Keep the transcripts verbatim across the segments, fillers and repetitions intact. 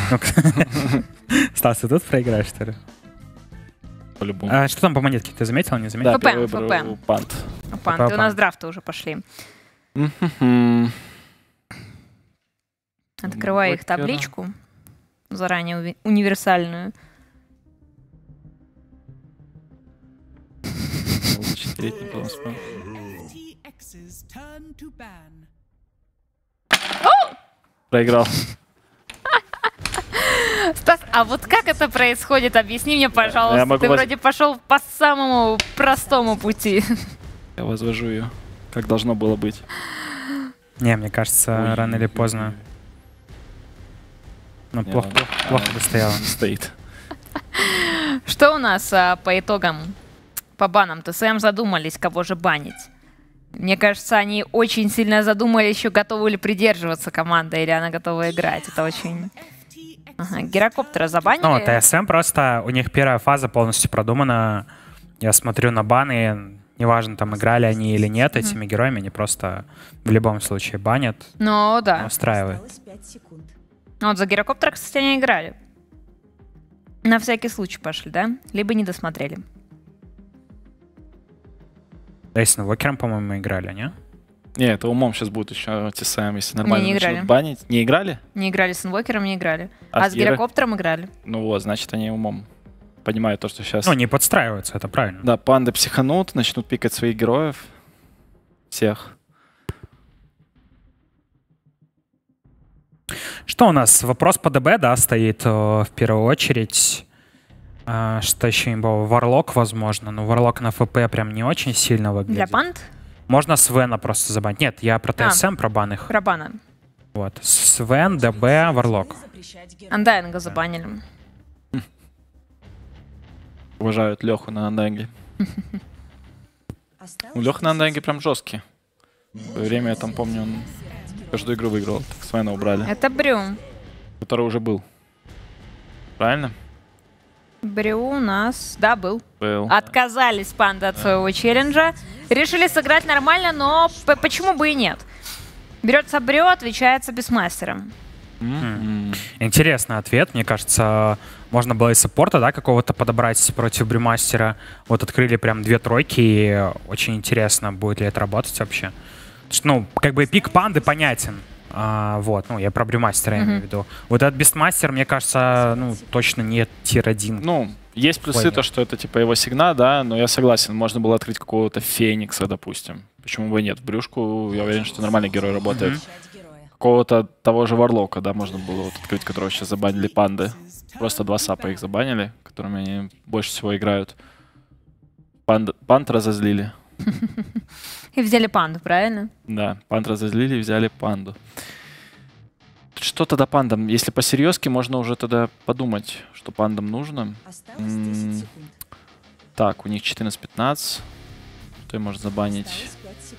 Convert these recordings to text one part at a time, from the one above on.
Стас, ты тут проиграешь, что ли? По-любому. А что там по монетке? Ты заметил, не заметил? Да, ФП, ФП. Пант. Панты, у нас драфты уже пошли. Открываю их табличку, заранее уви универсальную. Проиграл. Стас, а вот как это происходит? Объясни мне, пожалуйста. Ты воз... вроде пошел по самому простому пути. Я возвожу ее, как должно было быть. Не, мне кажется, Ой, рано или поздно. Ну, не, плохо, плохо, а, плохо бы стояло. Стоит. Что у нас а, по итогам? По банам ТСМ задумались, кого же банить. Мне кажется, они очень сильно задумались, еще готовы ли придерживаться команда, или она готова играть. Это очень... Ага, гирокоптера забанили. Ну, ТСМ просто, у них первая фаза полностью продумана. Я смотрю на баны, неважно, там играли они или нет, mm-hmm. этими героями, они просто в любом случае банят. Ну, да. Устраивает. Ну, вот за гирокоптера, кстати, они играли. На всякий случай пошли, да? Либо не досмотрели. Да и с Инвокером, по-моему, играли, не? Не, это умом сейчас будет еще ТСМ, если нормально не, не начнут играли. банить. Не играли? Не играли с Инвокером, не играли. А, а с гирокоптером играли. Ну вот, значит, они умом понимают то, что сейчас... Ну, не подстраиваются, это правильно. Да, панды психанут, начнут пикать своих героев. Всех. Что у нас? Вопрос по ДБ, да, стоит в первую очередь. А, что еще имбово? Варлок, возможно. Но Варлок на ФП прям не очень сильно выглядит. Для панд? Можно Свена просто забанить. Нет, я про ТСМ, а, про бан их. Про бана. Вот. Свен, ДБ, Варлок. Андайнга забанили. Уважают Леху на Андайнге. У Лехи на Андайнге прям жесткий. В свое время, я там помню, он каждую игру выиграл. Так Свена убрали. Это Брю. Который уже был. Правильно? Брю у нас... Да, был. Был. Отказались панды от своего челленджа. Решили сыграть нормально, но почему бы и нет? Берется Брю, отвечается Бисмастером. Mm-hmm. Интересный ответ. Мне кажется, можно было и саппорта, да, какого-то подобрать против Брюмастера. Вот открыли прям две тройки, и очень интересно, будет ли это работать вообще. Потому что, ну, как бы пик панды понятен. А, вот, ну, я про Брюмастера mm-hmm. имею в виду. Вот этот Бистмастер, мне кажется, ну, точно не тир один. Ну, есть плюсы, то, что это типа его сигна, да, но я согласен, можно было открыть какого-то Феникса, допустим. Почему бы и нет? В брюшку, я уверен, что нормальный герой работает. Mm-hmm. Какого-то того же Варлока, да, можно было вот открыть, которого сейчас забанили панды. Просто два сапа их забанили, которыми они больше всего играют. Панд, панд разозлили. И взяли панду, правильно? Да, панд разозлили и взяли панду. Что тогда пандам? Если по-серьезки, можно уже тогда подумать, что пандам нужно. М-м- так, у них четырнадцать пятнадцать. Что им можно забанить?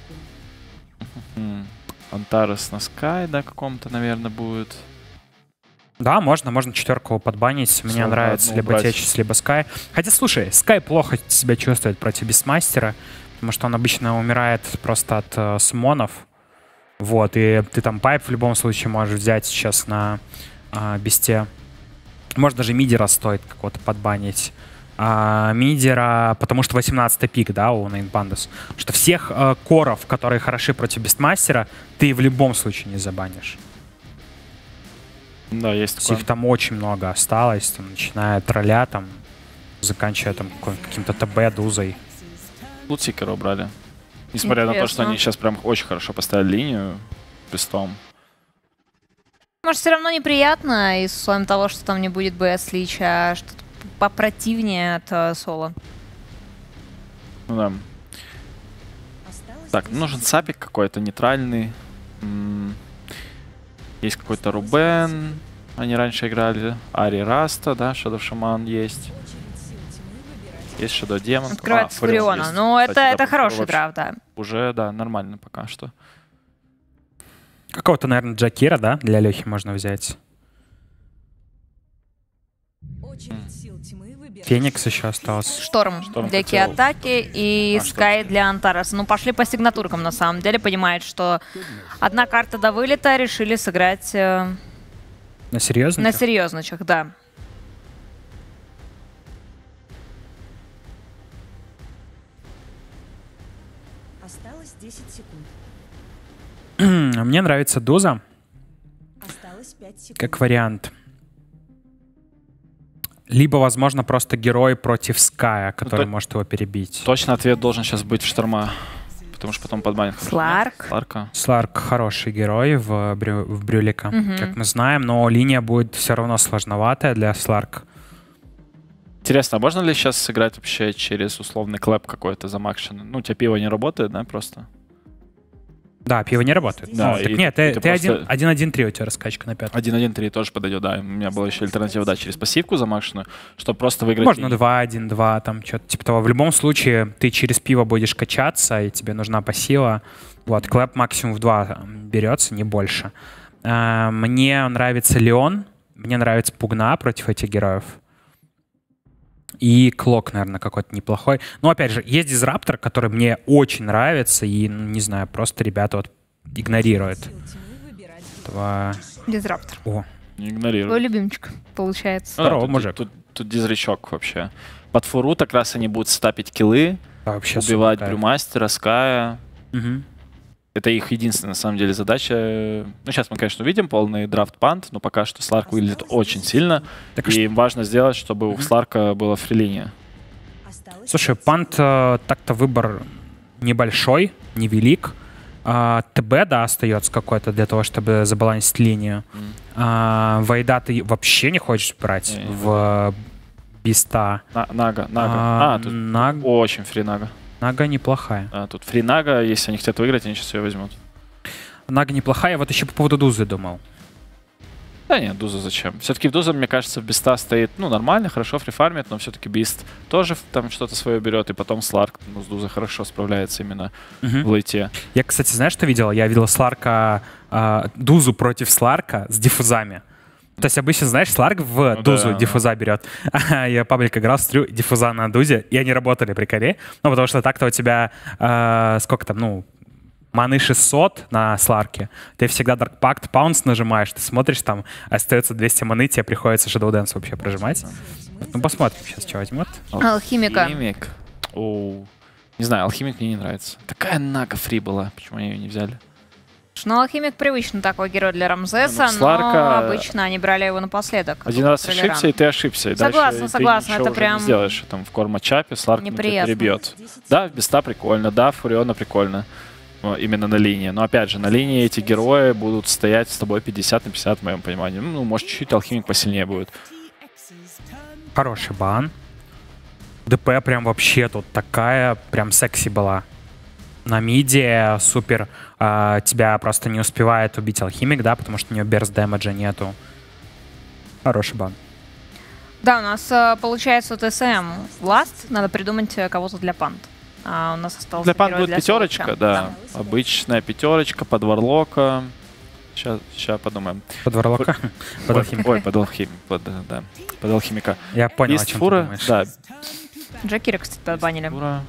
Антарес на Скай, да, каком-то, наверное, будет. Да, можно, можно четверку подбанить. Мне Все, нравится либо брать. Течис, либо Скай. Хотя, слушай, Скай плохо себя чувствует против Бисмастера, потому что он обычно умирает просто от э, смонов. Вот, и ты там пайп в любом случае можешь взять сейчас на э, Бисте. Может, даже мидера стоит какого-то подбанить. А, мидера, потому что восемнадцатый пик, да, у Нейнбандас. Что всех э, коров, которые хороши против Бистмастера, ты в любом случае не забанишь. Да, есть такое. Их там очень много осталось, там, начиная от тролля, там, заканчивая там каким-то ТБ, дузой. Лутсикера убрали. Несмотря Интересно. на то, что они сейчас прям очень хорошо поставили линию пистом. Может, все равно неприятно из условием того, что там не будет БС-лич, а что-то попротивнее от uh, соло. Ну да. Так, нужен сапик какой-то нейтральный. М-м- есть какой-то Рубен. Они раньше играли. Ари Раста, да, Shadow Shaman есть. Есть Shadow Demon. Открывается а, Фуриона. Ну, это, это хороший драфт, да. Уже, да, нормально пока что. Какого-то, наверное, Джакира, да, для Лехи можно взять. Феникс еще остался. Шторм, Шторм для Ки-атаки и а, Скай для Антараса. Ну, пошли по сигнатуркам, на самом деле. Понимают, что одна карта до вылета, решили сыграть э, На серьезно? На серьезночах, да. Осталось десять секунд. Мне нравится Дуза. Осталось пять секунд. Как вариант. Либо, возможно, просто герой против Ская, который то- может его перебить. Точно ответ должен сейчас быть в Шторма. Потому что потом подбанит. Сларк. Сларка. Сларк хороший герой в, брю... в Брюлика, Мгм. как мы знаем, но линия будет все равно сложноватая для Сларка. Интересно, а можно ли сейчас сыграть вообще через условный клэп какой-то замакшенный? Ну, у тебя пиво не работает, да, просто? Да, пиво не работает. Да, Ну, так и нет, ты, ты ты один- просто- один один три у тебя раскачка на пятом. один один три тоже подойдет, да. У меня была еще альтернатива, да, через пассивку замакшенную, чтобы просто выиграть. Можно два один два, там что-то типа того. В любом случае, ты через пиво будешь качаться, и тебе нужна пассива. Вот, клэп максимум в два берется, не больше. А, Мне нравится Леон, мне нравится Пугна против этих героев. И Клок, наверное, какой-то неплохой. Но, опять же, есть Дизраптор, который мне очень нравится, и, ну, не знаю, просто ребята вот игнорируют. Два... Дизраптор. О, Не Твой игнорируй. любимчик, получается. Ну да, Здорово, тут- мужик. Тут, тут дизрачок вообще. Под фуру как раз они будут стапить киллы, да, вообще убивать супер. Брюмастера, Ская. Мгм. Это их единственная, на самом деле, задача. Ну, сейчас мы, конечно, увидим полный драфт-пант, но пока что Сларк выглядит очень сильно. Так а И им важно сделать, чтобы у Сларка была фрилиния. Осталось Слушай, пант э, так-то выбор небольшой, невелик. А, ТБ, да, остается какой-то для того, чтобы забалансить линию. М. А, Вайда ты вообще не хочешь брать Не, не в Биста. На- Нага, Нага. А, А, тут Наг- очень фри Нага. Нага неплохая. А, тут фри Нага, если они хотят выиграть, они сейчас ее возьмут. Нага неплохая. Вот еще по поводу Дузы думал. Да нет, Дуза зачем? Все-таки в Дуза, мне кажется, в Биста стоит, ну, нормально, хорошо фрифармит, но все-таки Бист тоже в- там что-то свое берет, и потом Сларк, ну, с Дузой хорошо справляется именно Мгм. в лейте. Я, кстати, знаешь, что видел? Я видел Сларка, а, Дузу против Сларка с диффузами. То есть обычно, знаешь, Сларк в Ну Дузу да. диффуза берет. Я паблик играл, смотрю, диффуза на Дузе, и они работали, приколи. Ну, потому что так-то у тебя а, сколько там, ну, маны шестьсот на Сларке. Ты всегда Dark Pact Pounce нажимаешь, ты смотришь, там остается двести маны, тебе приходится Shadow Dance вообще прожимать. Ну, посмотрим сейчас, что возьмет. Алхимика. Алхимик. Оу. Не знаю, Алхимик мне не нравится. Такая Нага фри была, почему они ее не взяли? Ну, алхимик привычно такой герой для Рамзеса, Ну, Сларка- но обычно они брали его напоследок. Один раз Троллеран. ошибся, и ты ошибся. И Согласна, дальше согласна, ты ничего это уже прям не сделаешь. Там в корма-чапе Сларк ну, тебя неприятно. перебьет. Да, в Биста прикольно, да, в Фуриона прикольно. Ну, именно на линии. Но опять же, на линии эти герои будут стоять с тобой пятьдесят на пятьдесят, в моем понимании. Ну, может, чуть-чуть Алхимик посильнее будет. Хороший бан. ДП прям вообще тут такая, прям секси была. На миде супер. а, тебя просто не успевает убить алхимик, да, потому что у нее берст дэмэджа нету. Хороший бан. Да, у нас э, получается ТСМ ласт, надо придумать э, кого-то для пант. А у нас остался Для пан герой будет для пятерочка, Солча. да. Обычная пятерочка под Варлока. Сейчас, сейчас подумаем. Под Варлока? Под Ой, алхимика. Ой, под Алхимик. Под, да, под Алхимика. Я понял, о Бист чем ты Фура, думаешь. да, Джакира, кстати, подбанили. Фура.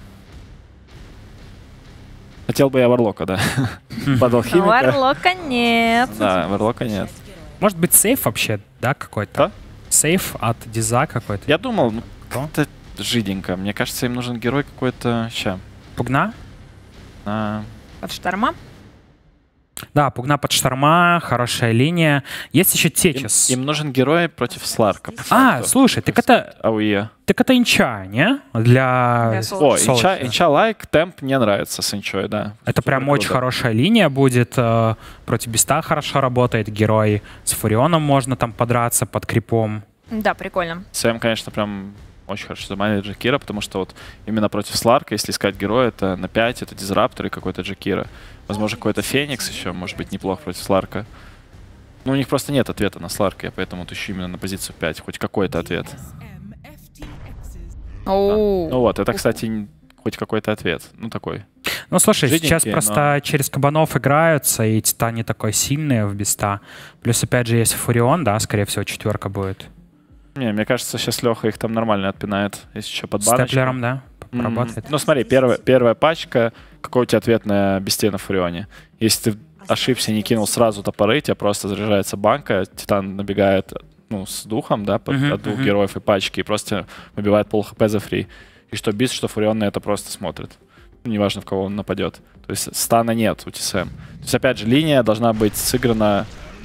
Хотел бы я Варлока, да. Под Алхимика. Варлока нет. Да, Варлока нет. Может быть, сейф вообще, да, какой-то? Да? Сейф от Диза какой-то? Я думал, ну, Кто? как-то жиденько. Мне кажется, им нужен герой какой-то... Ща. Пугна? А, От Шторма. Да, Пугна под Шторма, хорошая линия. Есть еще им, Течес. им нужен герой против Сларка. по А, факту. слушай, так это, АУЕ. так это инча, не? Для... Для Соло. О, Соло, инча, да. инча лайк, темп мне нравится с инчой, да. Это прям Супер очень круто. хорошая линия будет. э, Против Биста хорошо работает. Герой с Фурионом можно там подраться под крипом. Да, прикольно. Сэм, конечно, прям очень хорошо заманит Джакира, потому что вот именно против Сларка, если искать героя, это на пять, это Дизраптор и какой-то Джакира. Возможно, какой-то Феникс еще, может быть, неплохо против Сларка. Ну, у них просто нет ответа на Сларка, я поэтому тащу именно на позицию пять, хоть какой-то ответ. Оу. Ну вот, это, кстати, н- хоть какой-то ответ. Ну, такой. Ну, слушай, сейчас Жиденькие, просто через кабанов играются, и Титани такой сильный в Биста. Плюс, опять же, есть Фурион, да, скорее всего, четверка будет. Не, мне кажется, сейчас Леха их там нормально отпинает, если еще под С баночку. Степлером, да, Мгм. поработает. Ну, смотри, первая, первая пачка, какой у тебя ответ на Бисте на Фурионе? Если ты ошибся, не кинул сразу топоры, тебя просто заряжается банка, Титан набегает, ну, с духом, да, под, uh-huh, от двух uh-huh. героев и пачки, и просто выбивает пол хп за фри. И что Бист, что Фурион на это просто смотрит. Ну, неважно, в кого он нападет. То есть стана нет у ти эс эм. То есть, опять же, линия должна быть сыграна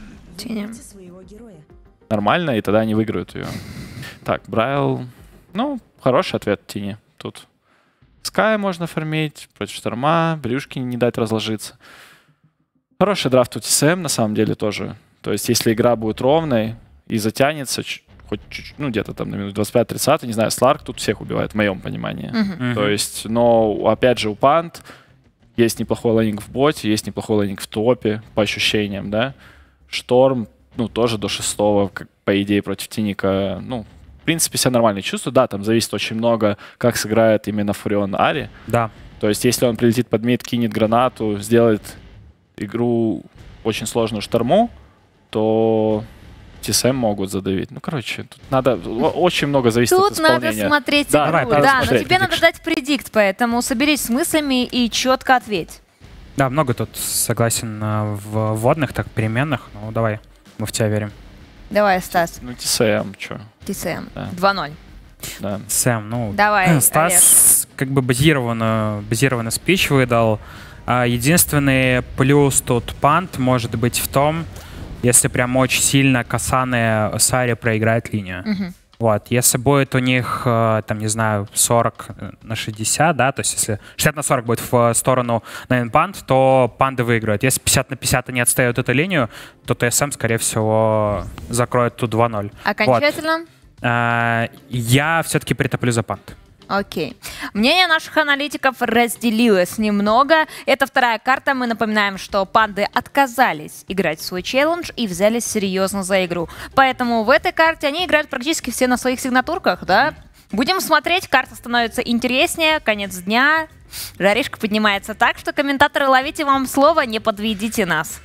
нормально, и тогда они выиграют ее. Так, Брайл... Ну, хороший ответ Тини тут. Скай можно фармить, против Шторма, брюшки не дать разложиться. Хороший драфт у ти эс эм, на самом деле, тоже. То есть, если игра будет ровной и затянется, хоть чуть-чуть, ну, где-то там на минут двадцать пять тридцать, не знаю, Сларк тут всех убивает, в моем понимании. Uh-huh. Uh-huh. То есть, но, опять же, у Пант есть неплохой лейнинг в боте, есть неплохой лейнинг в топе, по ощущениям, да. Шторм, ну, тоже до шестого, как, по идее, против Тиника, ну, в принципе, все нормально чувствуют. Да, там зависит очень много, как сыграет именно Фурион Ари. Да. То есть, если он прилетит под мид, кинет гранату, сделает игру очень сложную Шторму, то ти эс эм могут задавить. Ну, короче, тут надо... Очень много зависит тут от исполнения. Тут надо смотреть да, игру. Давай, да, смотреть. но тебе надо дать предикт, поэтому соберись с мыслями и четко ответь. Да, много тут согласен в вводных, так, переменных. Ну, давай, мы в тебя верим. Давай, Стас. Ну, ти эс эм, что? ти эс эм. Да. два ноль. Да. ти эс эм, ну... Давай, Стас Олег. Как бы базированную, базированный спич выдал. Единственный плюс тут пант может быть в том, если прям очень сильно Касаны Сари проиграет линию. Uh-huh. Вот, если будет у них, там, не знаю, сорок на шестьдесят, да, то есть если шестьдесят на сорок будет в сторону Nine Pant, то панды выиграют. Если пятьдесят на пятьдесят они отстают эту линию, то ти эс эм, скорее всего, закроет тут два ноль. Окончательно? Вот. Я все-таки притоплю за пант. Окей. Мнение наших аналитиков разделилось немного. Это вторая карта. Мы напоминаем, что панды отказались играть в свой челлендж и взялись серьезно за игру. Поэтому в этой карте они играют практически все на своих сигнатурках, да? Будем смотреть. Карта становится интереснее. Конец дня. Жаришка поднимается так, что комментаторы, ловите вам слово, не подведите нас.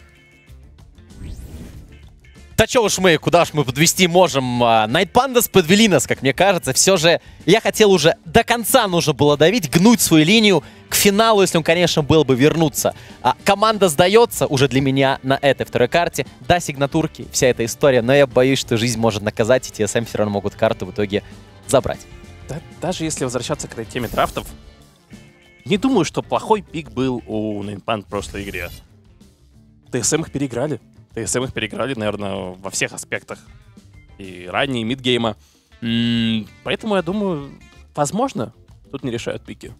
Да чё уж мы, куда уж мы подвести можем. Night Pandas подвели нас, как мне кажется. Все же я хотел уже до конца нужно было давить, гнуть свою линию к финалу, если он, конечно, был бы вернуться. А команда сдается уже для меня на этой второй карте. Да, сигнатурки, вся эта история, но я боюсь, что жизнь может наказать, и ти эс эм все равно могут карту в итоге забрать. Да, даже если возвращаться к этой теме драфтов, не думаю, что плохой пик был у Nine Pant в прошлой игре. ти эс эм их переиграли. ти эс эм их переиграли, наверное, во всех аспектах. И ранее, и мидгейма. М-м, поэтому я думаю, возможно, тут не решают пики.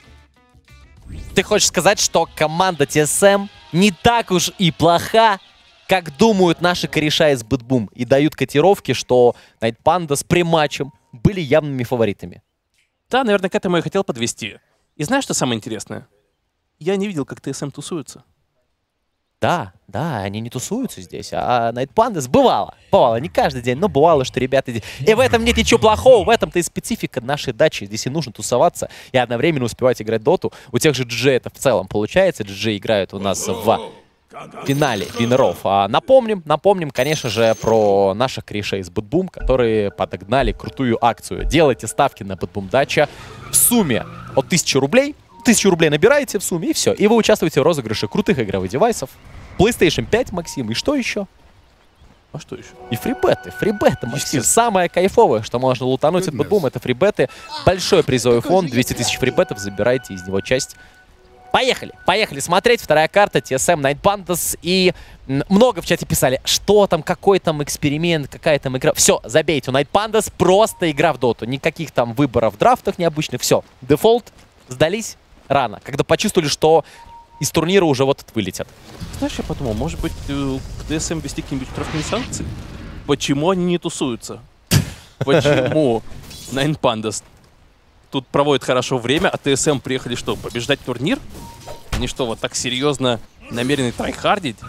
Ты хочешь сказать, что команда ти эс эм не так уж и плоха, как думают наши кореша из Бэтбум, и дают котировки, что Night Pandas при матчем были явными фаворитами? Да, наверное, к этому я хотел подвести. И знаешь, что самое интересное? Я не видел, как ти эс эм тусуются. Да, да, они не тусуются здесь, а Night Pandas бывало, бывало, не каждый день, но бывало, что ребята... И в этом нет ничего плохого, в этом-то и специфика нашей дачи. Здесь и нужно тусоваться и одновременно успевать играть доту. У тех же джи джей это в целом получается, джи джей играют у нас в финале винеров. А напомним, напомним, конечно же, про наших корешей из Бэтбум, которые подогнали крутую акцию. Делайте ставки на Бэтбум Дача в сумме от тысячи рублей. Тысячу рублей набираете в сумме, и все. И вы участвуете в розыгрыше крутых игровых девайсов. PlayStation пять, Максим, и что еще? А что еще? И фрибеты, фрибеты, Максим. Самое кайфовое, что можно лутануть от Бэтбум, это фрибеты. Большой призовой фонд, двести тысяч фрибетов, забирайте из него часть. Поехали, поехали смотреть. Вторая карта, ти эс эм, Night Pandas. И много в чате писали, что там, какой там эксперимент, какая там игра. Все, забейте, у Night Pandas просто игра в доту. Никаких там выборов в драфтах необычных. Все, дефолт, сдались рано, когда почувствовали, что из турнира уже вот вылетят. Знаешь, я подумал, может быть, в ти эс эм ввести какие-нибудь штрафные санкции? Почему они не тусуются? Почему Nine Pandas тут проводят хорошо время, а ти эс эм приехали что, побеждать турнир? Они что, вот так серьезно намерены трайхардить?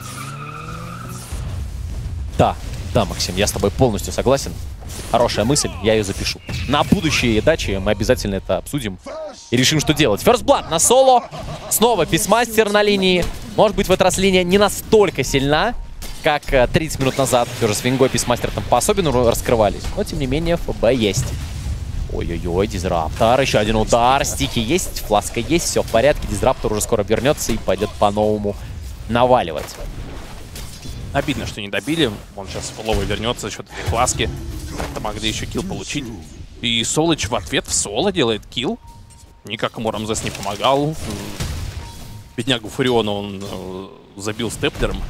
Да, да, Максим, я с тобой полностью согласен. Хорошая мысль, я ее запишу. На будущие дачи мы обязательно это обсудим и решим, что делать. First Blood на соло. Снова Писмастер на линии. Может быть, в этот раз линия не настолько сильна, как тридцать минут назад. Все же с Вингой Писмастер там по-особенному раскрывались. Но, тем не менее, ФБ есть. Ой-ой-ой, Дизраптор. Еще один удар. Стики есть, фласка есть. Все в порядке. Дизраптор уже скоро вернется и пойдет по новому наваливать. Обидно, что не добили. Он сейчас с фуловой вернется за счет этой класки. Это могли еще килл получить. И Солыч в ответ в соло делает килл. Никак ему Рамзес не помогал. Беднягу Фуриона он э, забил степлером.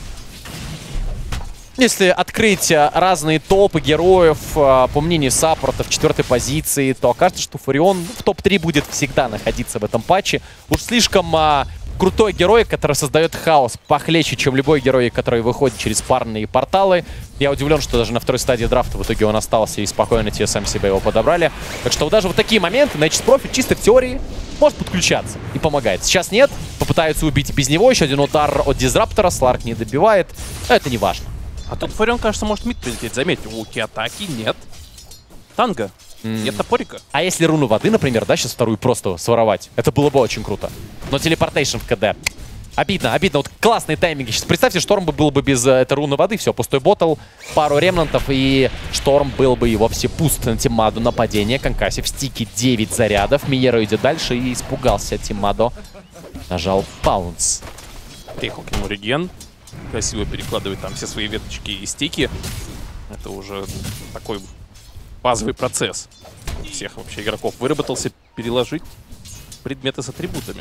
Если открыть разные топы героев, по мнению саппорта в четвертой позиции, то окажется, что Фурион в топ три будет всегда находиться в этом патче. Уж слишком а, крутой герой, который создает хаос похлеще, чем любой герой, который выходит через парные порталы. Я удивлен, что даже на второй стадии драфта в итоге он остался и спокойно ти эс эм себе его подобрали. Так что вот даже вот такие моменты Naycis Profit чисто в теории может подключаться и помогает. Сейчас нет, попытаются убить без него. Еще один удар от Дизраптора, Сларк не добивает. Это не важно. А тут Фурион, кажется, может мид прилететь. Заметьте, у Киатаки нет танга, mm. нет топорика. А если руну воды, например, да, сейчас вторую просто своровать? Это было бы очень круто. Но телепортейшн в КД. Обидно, обидно. Вот классные тайминги. Сейчас представьте, Шторм был бы без этой руны воды. Все, пустой ботл, пару ремнантов, и Шторм был бы и вовсе пуст. На Тимаду нападение. Конкаси в стике девять зарядов. Миеро идет дальше и испугался Тимадо. Нажал паунс. Приехал к нему реген. Красиво перекладывает там все свои веточки и стики. Это уже такой базовый процесс. Всех вообще игроков выработался переложить предметы с атрибутами.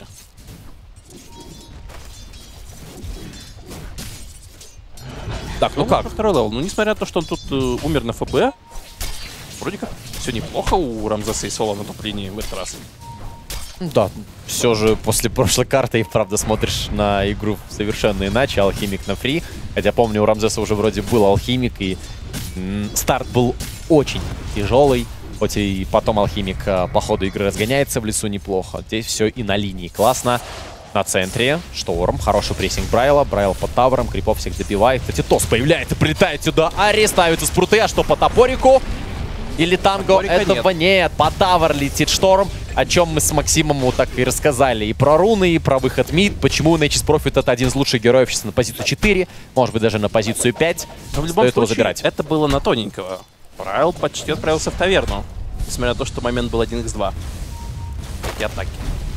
Так, ну, ну как? Второй левел. Ну, несмотря на то, что он тут э, умер на ФБ, вроде как все неплохо у Рамзеса и Соло на топ-линии в этот раз. Да, все же после прошлой карты, и правда, смотришь на игру совершенно иначе. Алхимик на фри. Хотя помню, у Рамзеса уже вроде был Алхимик, и м, старт был очень тяжелый. Хоть и потом Алхимик а, по ходу игры разгоняется в лесу неплохо. Здесь все и на линии классно. На центре Шторм, хороший прессинг Брайла. Брайл под тавером, крипов всех добивает. Кстати, Тос появляется, прилетает сюда. Ари ставится спруты, а что по топорику? Или танго? Топорика этого нет. нет. По тавер летит Шторм, о чем мы с Максимом вот так и рассказали. И про руны, и про выход мид. Почему Naycis Profit это один из лучших героев сейчас на позицию четыре, может быть даже на позицию пять. Но в любом случае, забирать. Это было на тоненького. Брайл почти отправился в таверну. Несмотря на то, что момент был один икс два. И атаки.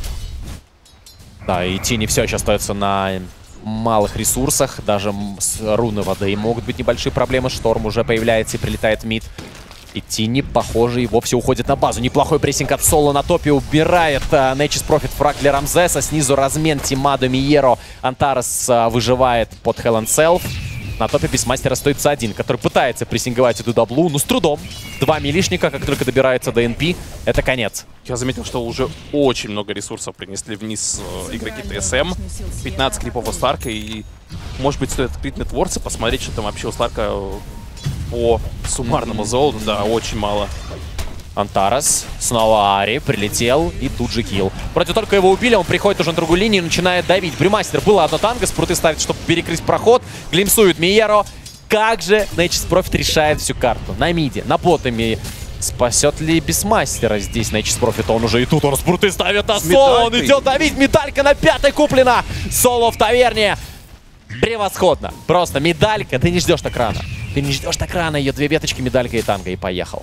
Да, и Тини все еще остается на малых ресурсах. Даже с руны воды могут быть небольшие проблемы. Шторм уже появляется и прилетает в мид. И Тини, похоже, и вовсе уходит на базу. Неплохой прессинг от Соло на топе. Убирает uh, Naycis Profit фраг для Рамзеса. Снизу размен Тимадо, Миеро. Антарес uh, выживает под Hell and Self. На топе Бисмастера стоит Ц один, который пытается прессинговать эту даблу, но с трудом. Два милишника, как только добирается до эн пи, это конец. Я заметил, что уже очень много ресурсов принесли вниз э, игроки тэ эс эм. пятнадцать клипов у Сларка, и, может быть, стоит открыть нетворцы, посмотреть, что там вообще у Сларка по суммарному золоту. Да, очень мало. Антарес, снова Ари, прилетел и тут же килл. Вроде только его убили, он приходит уже на другую линию и начинает давить. Брюмастер, было одно танго, спруты ставит, чтобы перекрыть проход. Глимсует Миеро. Как же Naycis Profit решает всю карту? На миде, на ботами. Спасет ли Бисмастера здесь Naycis Profit? Он уже и тут, он спруты ставит, а Соло, он идет давить. Медалька на пятой куплена. Соло в таверне. Превосходно. Просто медалька, ты не ждешь так рано. Ты не ждешь так рано, ее две веточки, медалька и танго, и поехал.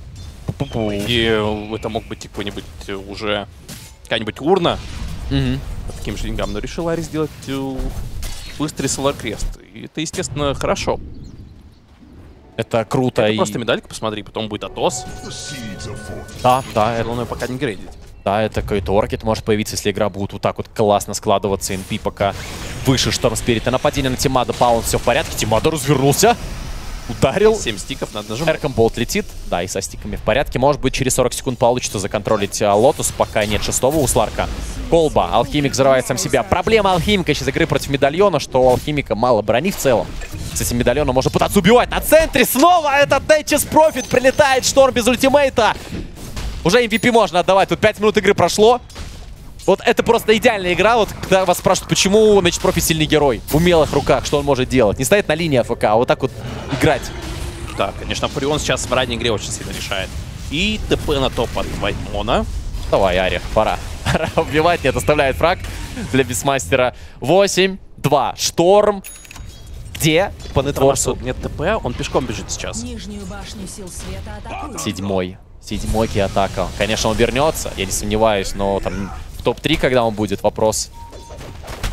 И это мог быть какой-нибудь уже какая-нибудь урна mm-hmm. по таким же деньгам, но решил Ари сделать быстрый Solar Crest. И это, естественно, хорошо. Это круто. Это и... просто медалька, посмотри, потом будет Атос. Да, да. Это... Главное пока не грейдить. Да, это какой-то оркет может появиться, если игра будет вот так вот классно складываться. эн пи пока выше Шторм Спирит. А нападение на Тимадо, Паун, все в порядке. Тимадо развернулся. Ударил. семь стиков надо нажимать. Эркомболт летит. Да, и со стиками в порядке. Может быть, через сорок секунд получится законтролить а, Лотус, пока нет шестого у Сларка. Колба. Алхимик взрывает сам себя. Проблема Алхимика сейчас игры против Медальона, что у Алхимика мало брони в целом. С этим Медальоном можно пытаться убивать. На центре снова этот Naycis Profit прилетает. Шторм без ультимейта. Уже эм ви пи можно отдавать. Тут пять минут игры прошло. Вот это просто идеальная игра. Вот когда вас спрашивают, почему Naycis Profit сильный герой. В умелых руках, что он может делать. Не стоит на линии АФК, а вот так вот играть. Да, конечно, Фурион сейчас в ранней игре очень сильно решает. И ТП на топ от Вайтмона. Давай, Ари, пора. Пора убивать. Нет, оставляет фраг для Бисмастера. восемь два. Шторм. Где? По нетворсу. Нет ТП, он пешком бежит сейчас. Нижнюю башню сил света атакуют. Седьмой. Седьмой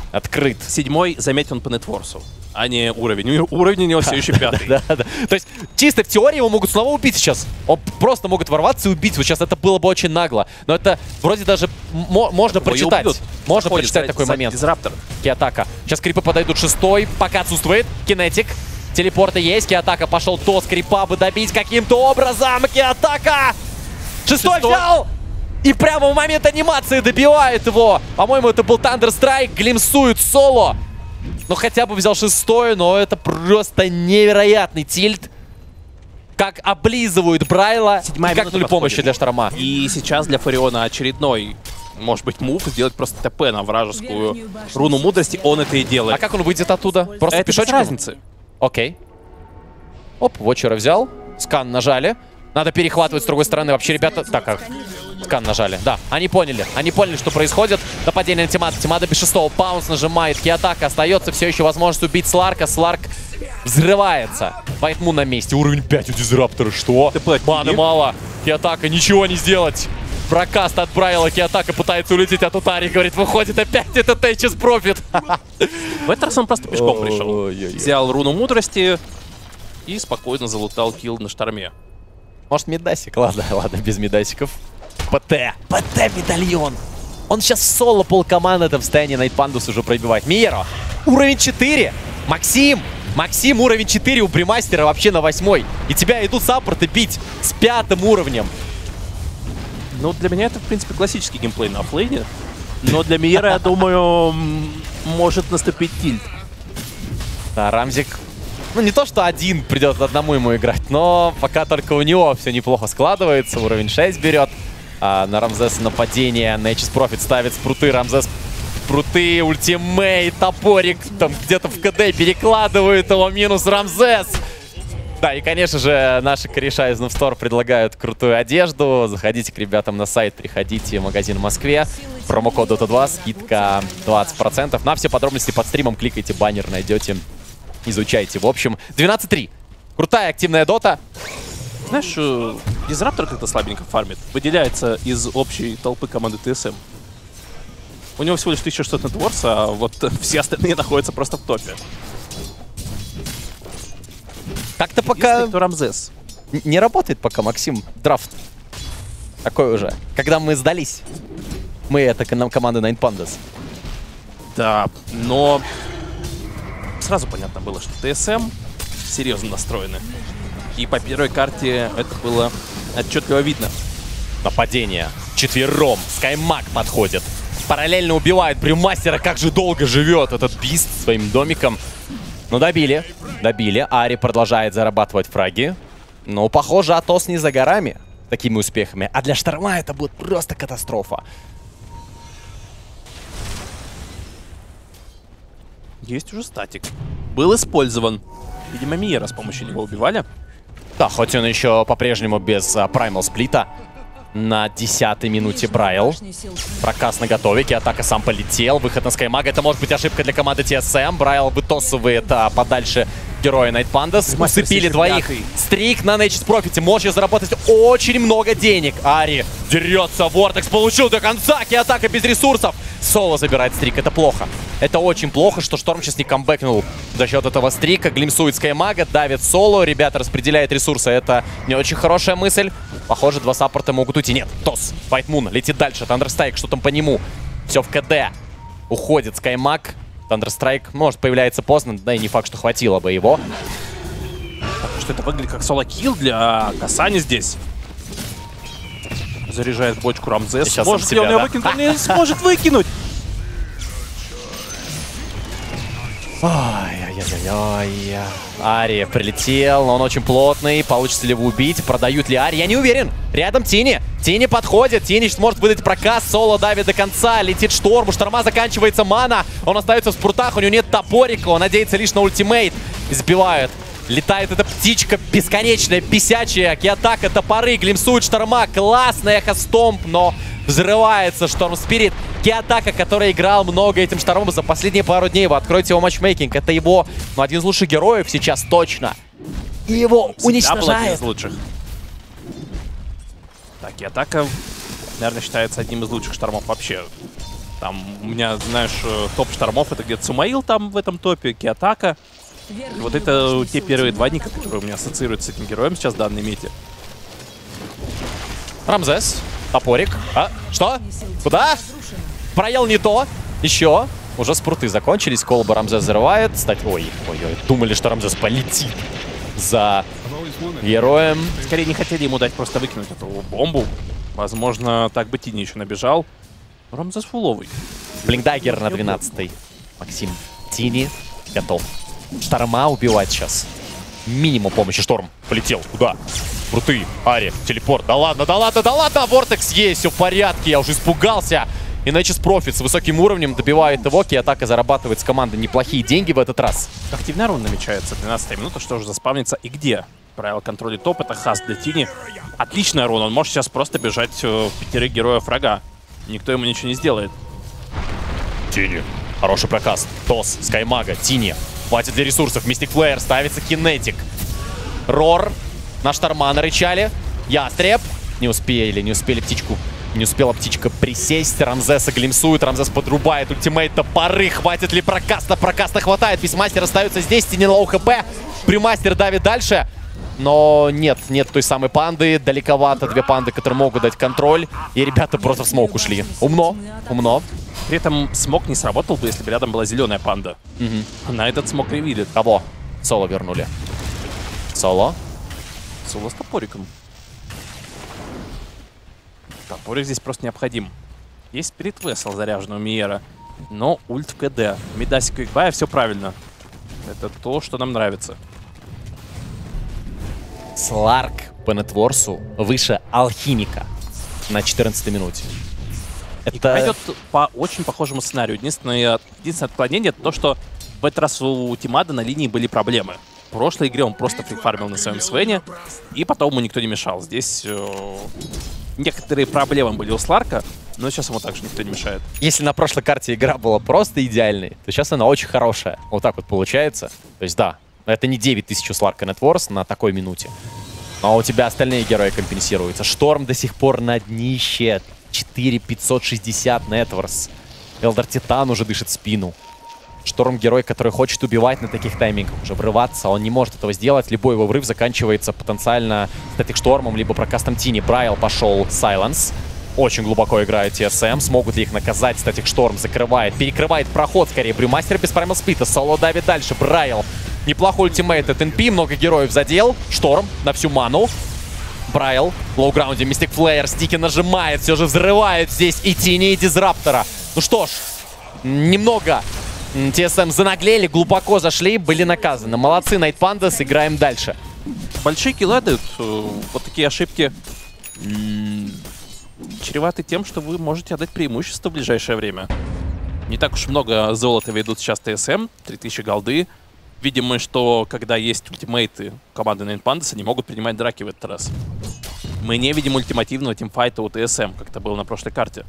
Открыт. Седьмой, заметь, он по нетворсу, а не уровень. Уровень у него все еще пятый. Да, да. То есть чисто в теории его могут снова убить сейчас. Он просто могут ворваться и убить. Вот сейчас это было бы очень нагло. Но это вроде даже можно прочитать. Можно прочитать такой момент. Дизраптор. Киатака. Сейчас крипы подойдут шестой. Пока отсутствует. Кинетик. Телепорты есть. Киатака пошел то скрипа бы добить каким-то образом. Киатака! Шестой, Шестой взял! И прямо в момент анимации добивает его. По-моему, это был Thunderstrike. Глимсует соло. Ну, хотя бы взял шестой, но это просто невероятный тильт. Как облизывают Брайла. Седьмая как нуль помощи для Шторма. И сейчас для Фариона очередной, может быть, мув, сделать просто ТП на вражескую руну мудрости. Он это и делает. А как он выйдет оттуда? Просто это пешочком? без разницы. Окей. Оп, Вотчера взял. Скан нажали. Надо перехватывать с другой стороны. Вообще, ребята... Так, как? Скан нажали. Да, они поняли. Они поняли, что происходит. Нападение на Тимада. Тимада без шестого. Паунс нажимает. Киатака. Остается все еще возможность убить Сларка. Сларк взрывается. Вайтмун на месте. Уровень пять у Дизраптора. Что? Маны мало. Киатака. Ничего не сделать. Прокаст от Брайла. Киатака пытается улететь от Утари. Говорит, выходит опять этот Эйчес Профит. В этот раз он просто пешком пришел. Взял руну мудрости и спокойно залутал килл на Шторме. Может, медасик? Ладно, ладно, без медасиков. ПТ. ПТ-медальон. Он сейчас в соло полкоманды там в состоянии Найтпандус уже пробивает. Миеро. Уровень четыре. Максим. Максим, уровень четыре у Бримастера вообще на восьмой. И тебя идут саппорты бить с пятым уровнем. Ну, для меня это, в принципе, классический геймплей на оффлейне. Но для Миера, я думаю, может наступить тильт. Да, Рамзик... Ну, не то, что один придет одному ему играть, но пока только у него все неплохо складывается. Уровень шесть берет. А на Рамзеса нападение. Эйчес Профит ставит спруты. Рамзес спруты, ультимейт, топорик там где-то в КД перекладывает его. Минус Рамзес. Да, и, конечно же, наши кореша из Нувстор предлагают крутую одежду. Заходите к ребятам на сайт, приходите в магазин в Москве. Промокод Дота два, скидка двадцать процентов. На все подробности под стримом кликайте, баннер найдете. Изучайте. В общем, двенадцать три. Крутая активная дота. Знаешь, Дизраптор как-то слабенько фармит. Выделяется из общей толпы команды ТСМ. У него всего лишь тысяча шестьсот нетворса, а вот все остальные находятся просто в топе. Как-то пока... Кто Рамзес. Не работает пока, Максим. Драфт. Такой уже. Когда мы сдались. Мы — это команда Nine Pandas. Да, но... Сразу понятно было, что ТСМ серьезно настроены. И по первой карте это было отчетливо видно. Нападение. Четвером. Скаймаг подходит. Параллельно убивает Бримастера. Как же долго живет этот бист своим домиком. Ну, добили. Добили. Ари продолжает зарабатывать фраги. Ну, похоже, Атос не за горами такими успехами. А для Шторма это будет просто катастрофа. Есть уже статик. Был использован. Видимо, Миера с помощью него убивали. Да, хоть он еще по-прежнему без а, Primal сплита. На десятой минуте Брайл. Проказ на готове. Киатака сам полетел. Выход на Скаймага. Это может быть ошибка для команды ти эс эм. Брайл вытосывает а, подальше героя Night Pandas. Усыпили двоих. Стрик на Эйчес Профите. Может заработать очень много денег. Ари дерется. Вортекс получил до конца. Киатака без ресурсов. Соло забирает стрик. Это плохо. Это очень плохо, что Шторм сейчас не камбэкнул за счет этого стрика. Глимсует Скаймага, давит соло. Ребята распределяют ресурсы. Это не очень хорошая мысль. Похоже, два саппорта могут уйти. Нет, Тос. Вайтмун летит дальше. Thunderstrike, что там по нему? Все в КД. Уходит Скаймаг. Thunderstrike, может, появляется поздно. Да и не факт, что хватило бы его. Так, что это выглядит как соло-килл для Касани здесь. Заряжает бочку Рамзес. Сейчас может себя, ли он ее да? выкинуть? Он не сможет выкинуть. Ой-ой-ой-ой. Ари прилетел, но он очень плотный. Получится ли его убить? Продают ли Ари? Я не уверен. Рядом Тини. Тини подходит. Тини сможет выдать проказ. Соло давит до конца. Летит Шторм. У Шторма заканчивается мана. Он остается в спрутах. У него нет топорика. Он надеется лишь на ультимейт. Избивают. Летает эта птичка бесконечная, писячая. Киатака, топоры, глимсует Шторма. Классный эхо-стомп, но взрывается Шторм Спирит. Киатака, который играл много этим Штормом за последние пару дней. Вы откройте его матчмейкинг. Это его, ну, один из лучших героев сейчас точно. И его уничтожает. Один из лучших. Так, Киатака, наверное, считается одним из лучших Штормов вообще. Там у меня, знаешь, топ штормов это где-то Сумаил там в этом топе, Киатака. И вот это те первые два ника, которые у меня ассоциируются с этим героем сейчас в данной мете. Рамзес, топорик. А, что? Куда? Проел не то. Еще. Уже спруты закончились. Колба Рамзес взрывает. Стать... Ой, ой, ой. Думали, что Рамзес полетит за героем. Скорее не хотели ему дать просто выкинуть эту бомбу. Возможно, так бы Тини еще набежал. Рамзес фуловый. Блинкдаггер на двенадцатой. Максим Тини готов. Шторма убивать сейчас. Минимум помощи. Шторм полетел. Куда? Круты. Ари. Телепорт. Да ладно, да ладно, да ладно. Вортекс есть. Все в порядке. Я уже испугался. Иначе с профит с высоким уровнем добивает его. Киатака зарабатывает с командой неплохие деньги в этот раз. Активный рун намечается. двенадцатая минута. Что же заспавнится и где? Правило контроля топ. Это хаст для Тини. Отличный рун. Он может сейчас просто бежать в пятерых героев врага. Никто ему ничего не сделает. Тини. Хороший прокаст. Тос. Скаймага. Тини. Хватит для ресурсов. Мистик Флеер. Ставится кинетик. Рор. На шторма нарычали. Ястреб. Не успели, не успели птичку. Не успела птичка присесть. Рамзеса глимсует. Рамзес подрубает ультимейт топоры. Хватит ли прокаста? Прокаста хватает. Бисмастер остается здесь. Тини лоу хп. Примастер давит дальше. Но нет, нет той самой панды. Далековато две панды, которые могут дать контроль. И ребята просто в смоук ушли. Умно. Умно. При этом смог не сработал бы, если бы рядом была зеленая панда. Угу. На этот смог ревилит. Кого? Соло вернули. Соло. Соло с топориком. Топорик здесь просто необходим. Есть Спирит Вессел, заряженный у Миера. Но ульт в КД. Мидасик Квикбая, все правильно. Это то, что нам нравится. Сларк по нетворсу выше Алхимика на четырнадцатой минуте. Это пойдет по очень похожему сценарию. Единственное, единственное отклонение — это то, что в этот раз у Тимада на линии были проблемы. В прошлой игре он просто фрифармил на своем Свене, и потом ему никто не мешал. Здесь э, некоторые проблемы были у Сларка, но сейчас ему также никто не мешает. Если на прошлой карте игра была просто идеальной, то сейчас она очень хорошая. Вот так вот получается. То есть да, это не девять тысяч у Сларка нетворс на такой минуте. Но у тебя остальные герои компенсируются. Шторм до сих пор на днище. четыре тысячи пятьсот шестьдесят нетворс. Элдер Титан уже дышит спину. Шторм герой, который хочет убивать на таких таймингах, уже врываться. Он не может этого сделать. Любой его врыв заканчивается потенциально статик штормом, либо прокастом Тини. Брайл пошел Сайленс. Очень глубоко играет ти эс эм. Смогут ли их наказать? Статик шторм закрывает, перекрывает проход скорее. Брюмастер без праймал сплита. Соло давит дальше. Брайл. Неплохой ультимейт от эн пи. Много героев задел. Шторм на всю ману. Брайл. В лоу-граунде Мистик Флеер. Стики нажимает. Все же взрывает здесь и Тини, и Дизраптора. Ну что ж, немного ти эс эм занаглели, глубоко зашли, были наказаны. Молодцы, Найт Пандас, играем дальше. Большие киллы дают. Вот такие ошибки чреваты тем, что вы можете отдать преимущество в ближайшее время. Не так уж много золота ведут сейчас ти эс эм. три тысячи голды. Видимо, что когда есть ультимейты команды Найт Пандас, они могут принимать драки в этот раз. Мы не видим ультимативного тимфайта у ти эс эм, как это было на прошлой карте.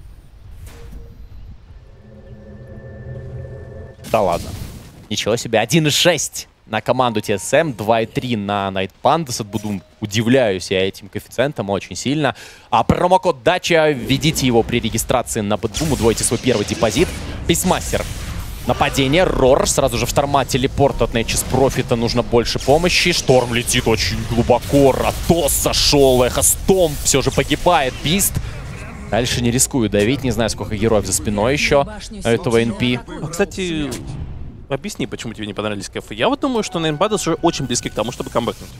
Да ладно. Ничего себе. один и шесть на команду ти эс эм, два и три на Найт Пандас. Буду удивляюсь я этим коэффициентом очень сильно. А промокод Дача, введите его при регистрации на Бэтбум, удвоите свой первый депозит. Бисмастер. Нападение. Рор. Сразу же в шторма телепорт от Нечис Профита. Нужно больше помощи. Шторм летит очень глубоко. Ратос сошел. Эхостом все же погибает. Бист. Дальше не рискую давить. Не знаю, сколько героев за спиной еще этого эн пи. А, кстати, объясни, почему тебе не понравились кэфы. Я вот думаю, что Найт Пандас уже очень близки к тому, чтобы камбэкнуть.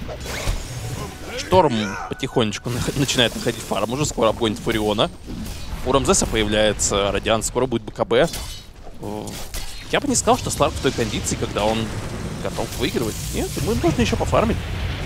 Шторм потихонечку начинает находить фарм. Уже скоро обгонит Фуриона. У Рамзеса появляется Радиант. Скоро будет бэ ка бэ. Я бы не сказал, что Сларк в той кондиции, когда он готов выигрывать. Нет, ему нужно еще пофармить.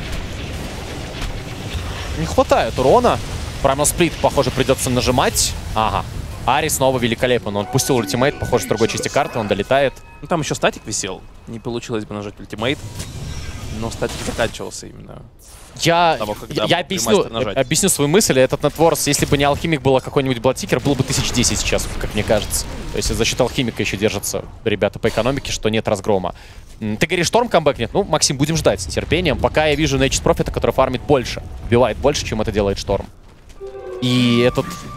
Не хватает урона. Праймал сплит, похоже, придется нажимать. Ага. Ари снова великолепен. Он пустил ультимейт, похоже, с другой части карты. Он долетает. Ну, там еще статик висел. Не получилось бы нажать ультимейт. Но статик заканчивался именно. Я, того, я, я объясню, объясню свою мысль. Этот нетворс, если бы не Алхимик, был какой-нибудь Бладтикер, было бы тысяч десять сейчас, как мне кажется. То есть за счет Алхимика еще держатся ребята по экономике, что нет разгрома. Ты говоришь, Шторм камбэкнет? Ну, Максим, будем ждать с терпением. Пока я вижу Нечис Профита, который фармит больше. Убивает больше, чем это делает Шторм. И этот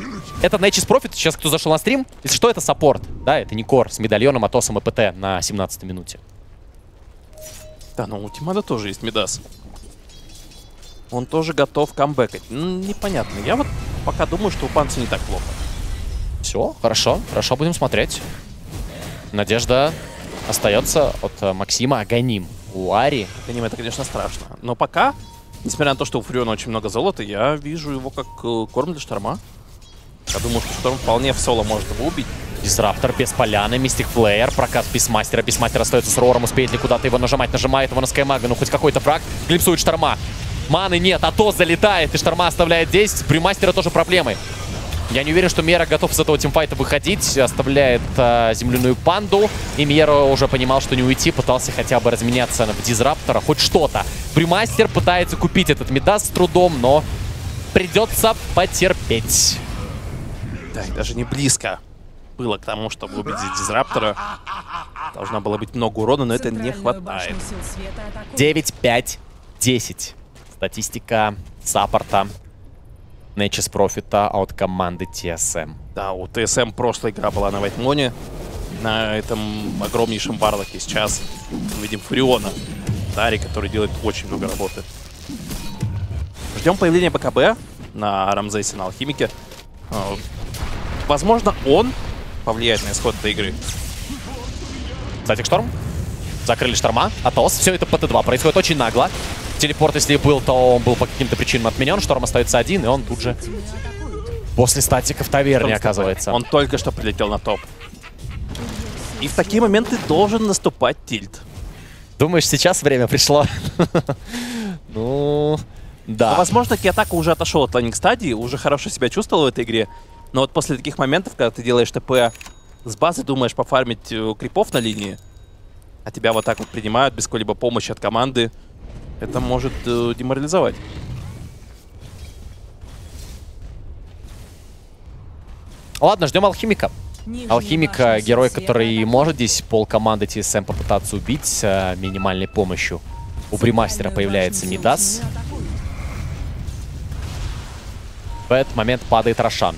Это Nature's Prophet. Сейчас кто зашел на стрим? Если что, это саппорт. Да, это не кор с медальоном, Атосом и ПТ на семнадцатой минуте. Да, но у Тимада тоже есть Мидас. Он тоже готов камбэкать. Ну, непонятно. Я вот пока думаю, что у Панца не так плохо. Все, хорошо. Хорошо, будем смотреть. Надежда остается от э, Максима. Аганим у Ари. Аганим — это, конечно, страшно. Но пока, несмотря на то, что у Фуриона очень много золота, я вижу его как э, корм для Шторма. Я думаю, что Шторм вполне в соло может его убить. Дизраптор без поляны, Мистик Флеер, прокат Бисмастера. Бисмастер остается с Рором, успеет ли куда-то его нажимать, нажимает его на Скаймага, ну хоть какой-то фраг. Глипсует Шторма. Маны нет, Атос залетает, и Шторма оставляет здесь. При Мастера тоже проблемы. Я не уверен, что Мера готов с этого тимфайта выходить. Оставляет э, земляную панду. И Мера уже понимал, что не уйти. Пытался хотя бы разменяться в Дизраптора. Хоть что-то. Примастер пытается купить этот Мидас с трудом, но придется потерпеть. Да, и даже не близко было к тому, чтобы убить Дизраптора. Должно было быть много урона, но это не хватает. девять, пять, десять. Статистика саппорта Nature's Prophet от команды ти эс эм. Да, у ти эс эм прошлая игра была на Вайтмоне, на этом огромнейшем барлоке. Сейчас мы видим Фуриона, Тари, который делает очень много работы. Ждем появления БКБ на Рамзесе, на Алхимике. Возможно, он повлияет на исход этой игры. Статик Шторм. Закрыли Шторма. Атос. Все это по тэ два происходит очень нагло. Телепорт, если был, то он был по каким-то причинам отменен. Шторм остается один, и он тут же после статика в таверне оказывается. Он только что прилетел на топ. И в такие моменты должен наступать тильт. Думаешь, сейчас время пришло? Ну, да. Возможно, Киотака уже отошел от лайнинг стадии, уже хорошо себя чувствовал в этой игре. Но вот после таких моментов, когда ты делаешь ТП с базы, думаешь пофармить крипов на линии, а тебя вот так вот принимают без какой-либо помощи от команды, это может э, деморализовать. Ладно, ждем Алхимика. Алхимик — герой, который может здесь пол команды ти эс эм попытаться убить с э, минимальной помощью. У Примастера появляется Мидас. В этот момент падает Рошан.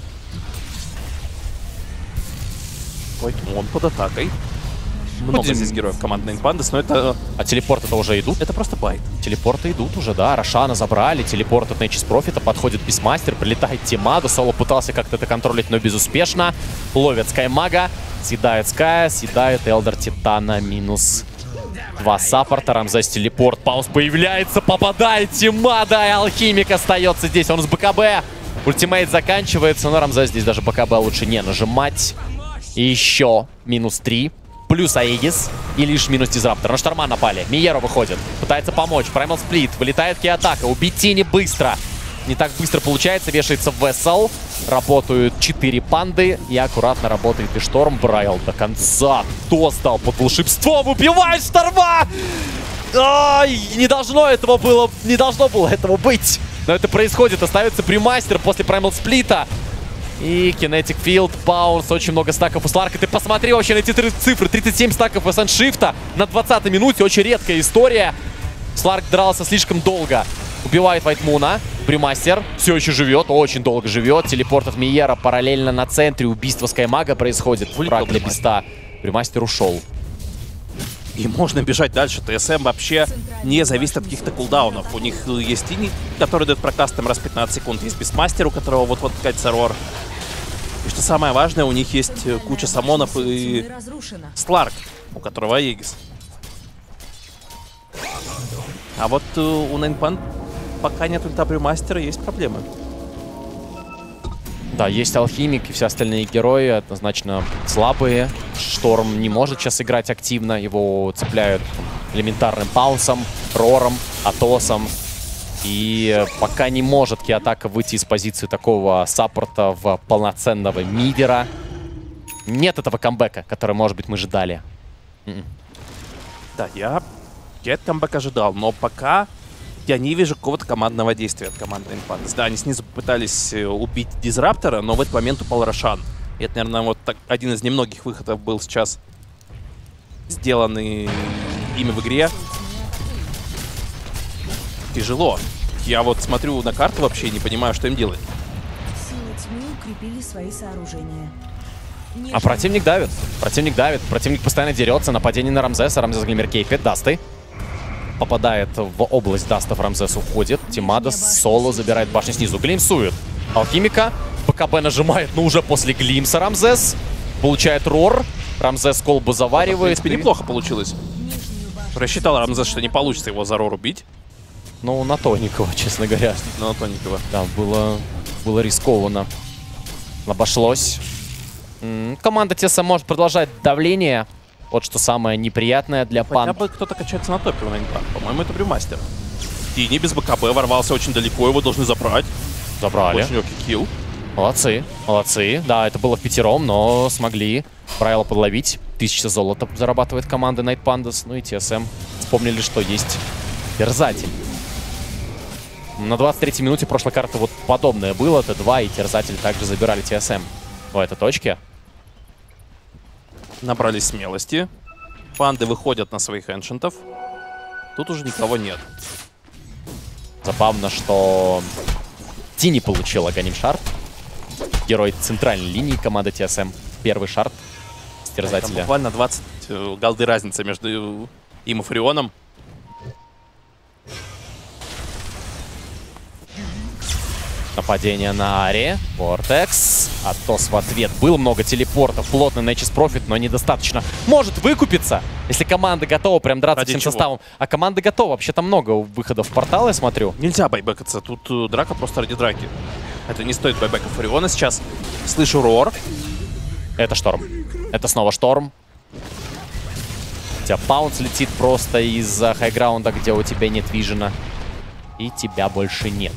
Ой, он под атакой. Много Будем... здесь героев командной Инпандес, но это... А телепорты-то уже идут? Это просто байт. Телепорты идут уже, да. Рошана забрали. Телепорт от Nature's Prophet. Подходит Бисмастер. Прилетает Тимада. Соло пытался как-то это контролить, но безуспешно. Ловит Скаймага. Съедает Ская. Съедает Элдер Титана. Минус два саппорта. Рамзес телепорт. Пауз появляется. Попадает Тимада. И Алхимик остается здесь. Он с БКБ. Ультимейт заканчивается. Но Рамзес здесь даже БКБ лучше не нажимать. И еще минус три. Плюс Аегис и лишь минус Дизраптор. На Шторма напали. Миеро выходит. Пытается помочь. Праймал сплит. Вылетает Киотака. Убить Тини быстро. Не так быстро получается. Вешается Вессел. Работают четыре панды. И аккуратно работает и Шторм. Брайл до конца. Кто стал под волшебством? Убивает Шторма! Ай, не должно этого было. Не должно было этого быть. Но это происходит. Остается Примастер после Праймал сплита. И Kinetic Field, Баунс, очень много стаков у Сларка. Ты посмотри вообще на эти цифры. тридцать семь стаков у Сэншифта на двадцатой минуте. Очень редкая история. Сларк дрался слишком долго. Убивает Вайтмуна. Примастер все еще живет, очень долго живет. Телепорт от Миера параллельно на центре. Убийство Скаймага происходит. Фраг для Биста. Примастер ушел. И можно бежать дальше. ти эс эм вообще не зависит от каких-то кулдаунов. У них есть Тини, который дает прокастом раз в пятнадцать секунд. Есть Бисмастер, у которого вот-вот катится Рор. И что самое важное, у них есть куча самонов и Сларк, у которого Аегис. А вот у Найнпан пока нет ульта Примастера, есть проблемы. Да, есть Алхимик и все остальные герои однозначно слабые. Шторм не может сейчас играть активно. Его цепляют элементарным паунсом, Рором, Атосом. И пока не может Киотака выйти из позиции такого саппорта в полноценного мидера. Нет этого камбэка, который, может быть, мы ждали. Mm-mm. Да, я, я этот камбэк ожидал, но пока я не вижу какого-то командного действия от команды Инфантес. Да, они снизу пытались убить Дизраптора, но в этот момент упал Рошан. И это, наверное, вот так, один из немногих выходов был сейчас сделанный ими в игре. Тяжело. Я вот смотрю на карту вообще и не понимаю, что им делать. тьмы укрепили свои сооружения. А противник давит. Противник давит. Противник постоянно дерется. Нападение на Рамзеса. Рамзес Глиммер Кейпит. Дасты. Попадает в область Дастов. Рамзес уходит. Тимадас соло забирает башню снизу. Глимсует Алхимика. БКБ нажимает, но уже после Глимса Рамзес. Получает Рор. Рамзес колбу заваривает. В принципе, неплохо получилось. Рассчитал Рамзес, что не получится его за Рор убить. Ну, на Тоникова, честно говоря. Но на Тоникова. Да, было, было рискованно. Обошлось. М-м, команда Теса может продолжать давление. Вот что самое неприятное для Пан. Хотя бы кто-то качается на топе, по-моему, это Брюмастер. Тини без БКБ ворвался очень далеко, его должны забрать. Забрали. Очень легкий килл. Молодцы, молодцы. Да, это было в пятером, но смогли правила подловить. Тысяча золота зарабатывает команда Night Pandas. Ну и ти эс эм вспомнили, что есть Терзатель. На двадцать третьей минуте прошлой карты вот подобное было. Т два и Терзатель также забирали ти эс эм в этой точке. Набрались смелости. Панды выходят на своих эншентов. Тут уже никого нет. Забавно, что Тини получил Аганим Шард. Герой центральной линии команды ти эс эм. Первый шард с Терзателя. Там буквально двадцать э, голды разница между э, им и Фурионом. Нападение на Ари. Вортекс. Атос в ответ. Было много телепортов. Плотный Нечис Профит, но недостаточно. Может выкупиться, если команда готова прям драться Ради всем чего? составом. А команда готова. Вообще-то много выходов в портал, я смотрю. Нельзя байбекаться. Тут э, драка просто ради драки. Это не стоит байбека Фуриона сейчас. Слышу Рор. Это Шторм. Это снова Шторм. У тебя паунс летит просто из-за хайграунда, где у тебя нет вижена. И тебя больше нет.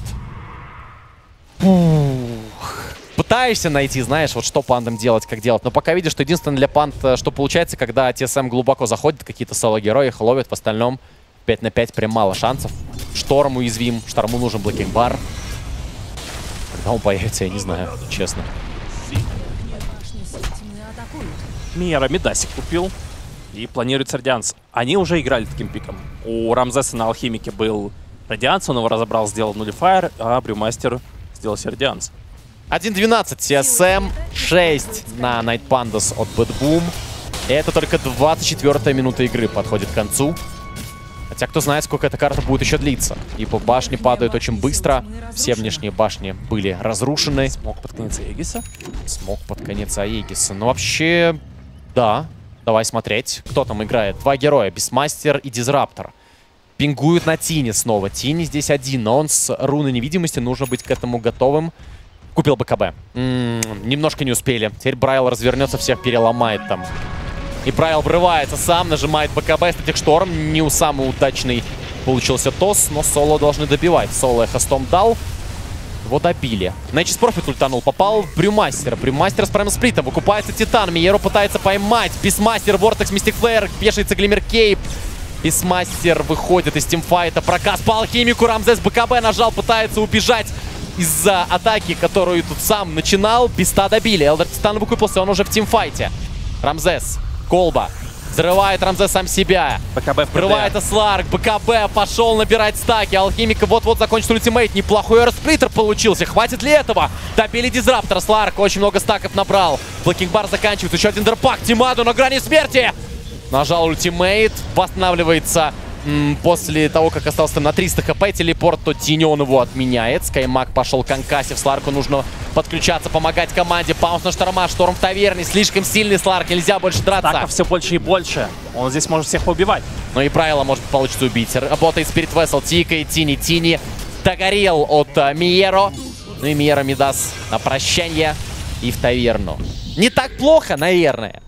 Ух. Пытаешься найти, знаешь, вот что пандам делать, как делать. Но пока видишь, что единственное для панд, что получается, когда ти эс эм глубоко заходит, какие-то соло-герои их ловят, в остальном пять на пять прям мало шансов. Шторм уязвим, Шторму нужен блокинг-бар. Когда он появится, я не знаю, честно. Миера Медасик купил и планирует Радианс. Они уже играли таким пиком. У Рамзеса на Алхимике был Радианс, он его разобрал, сделал нулифайр, а Брюмастер сделал Радианс. один двенадцать ти эс эм, шесть на Night Pandas от Bad Boom. И это только двадцать четвёртая минута игры подходит к концу. Хотя кто знает, сколько эта карта будет еще длиться. Ибо башни падают очень быстро. Все внешние башни были разрушены. Смог под конец Аегиса. Смог под конец Аегиса. Ну вообще, да. Давай смотреть, кто там играет. Два героя, Бисмастер и Дизраптор. Пингуют на Тине снова. Тини здесь один, но он с руной невидимости. Нужно быть к этому готовым. Купил БКБ. М-м, немножко не успели. Теперь Брайл развернется, всех переломает там. И Брайл врывается сам, нажимает БКБ. Статик Шторм. Не у самый удачный получился тос, но соло должны добивать. Соло хостом дал. Его добили. Нечис Профит ультанул. Попал в Брюмастера. Брюмастер с прайм сплитом. Выкупается Титан. Миеро пытается поймать. Бисмастер, Вортекс, Мистик Флэр. Пешится Глиммер Кейп. Бисмастер выходит из тимфайта. Проказ по алхимику. Рамзес БКБ нажал. Пытается убежать из-за атаки, которую тут сам начинал. Биста добили. Элдер Титан выкупился. Он уже в тимфайте. Рамзес. Колба. Взрывает Рамзес сам себя. БКБ Врывается Сларк. БКБ пошел набирать стаки. Алхимика вот-вот закончит ультимейт. Неплохой расплитер получился. Хватит ли этого? Добили Дизраптора. Сларк очень много стаков набрал. Блокинг-бар заканчивается. Еще один дропак. Тимаду на грани смерти. Нажал ультимейт. Восстанавливается м, после того, как остался там на триста хп. Телепорт, то Тини он его отменяет. Скаймак пошел конкассив. Сларку нужно подключаться, помогать команде. Паунс на Шторма. Шторм в таверне. Слишком сильный Сларк. Нельзя больше драться. Так, все больше и больше. Он здесь может всех поубивать. Но и правило может получится убить. Работает Spirit Vessel. Тикает Тини. Тини догорел от uh, Миеро. Ну и Миеро Мидас на прощание. И в таверну. Не так плохо, наверное.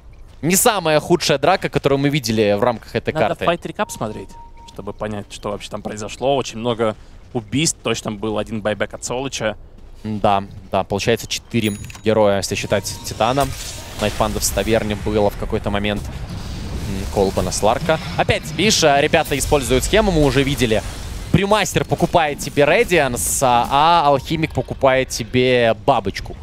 Не самая худшая драка, которую мы видели в рамках этой Надо карты. Fight Recap смотреть, чтобы понять, что вообще там произошло. Очень много убийств. Точно был один байбек от Солыча. Да, да, получается четыре героя, если считать Титана. Night Pandas в таверне было в какой-то момент. Колба на Сларка. Опять, видишь, ребята используют схему, мы уже видели. Брюмастер покупает тебе Radiance, а Алхимик покупает тебе бабочку.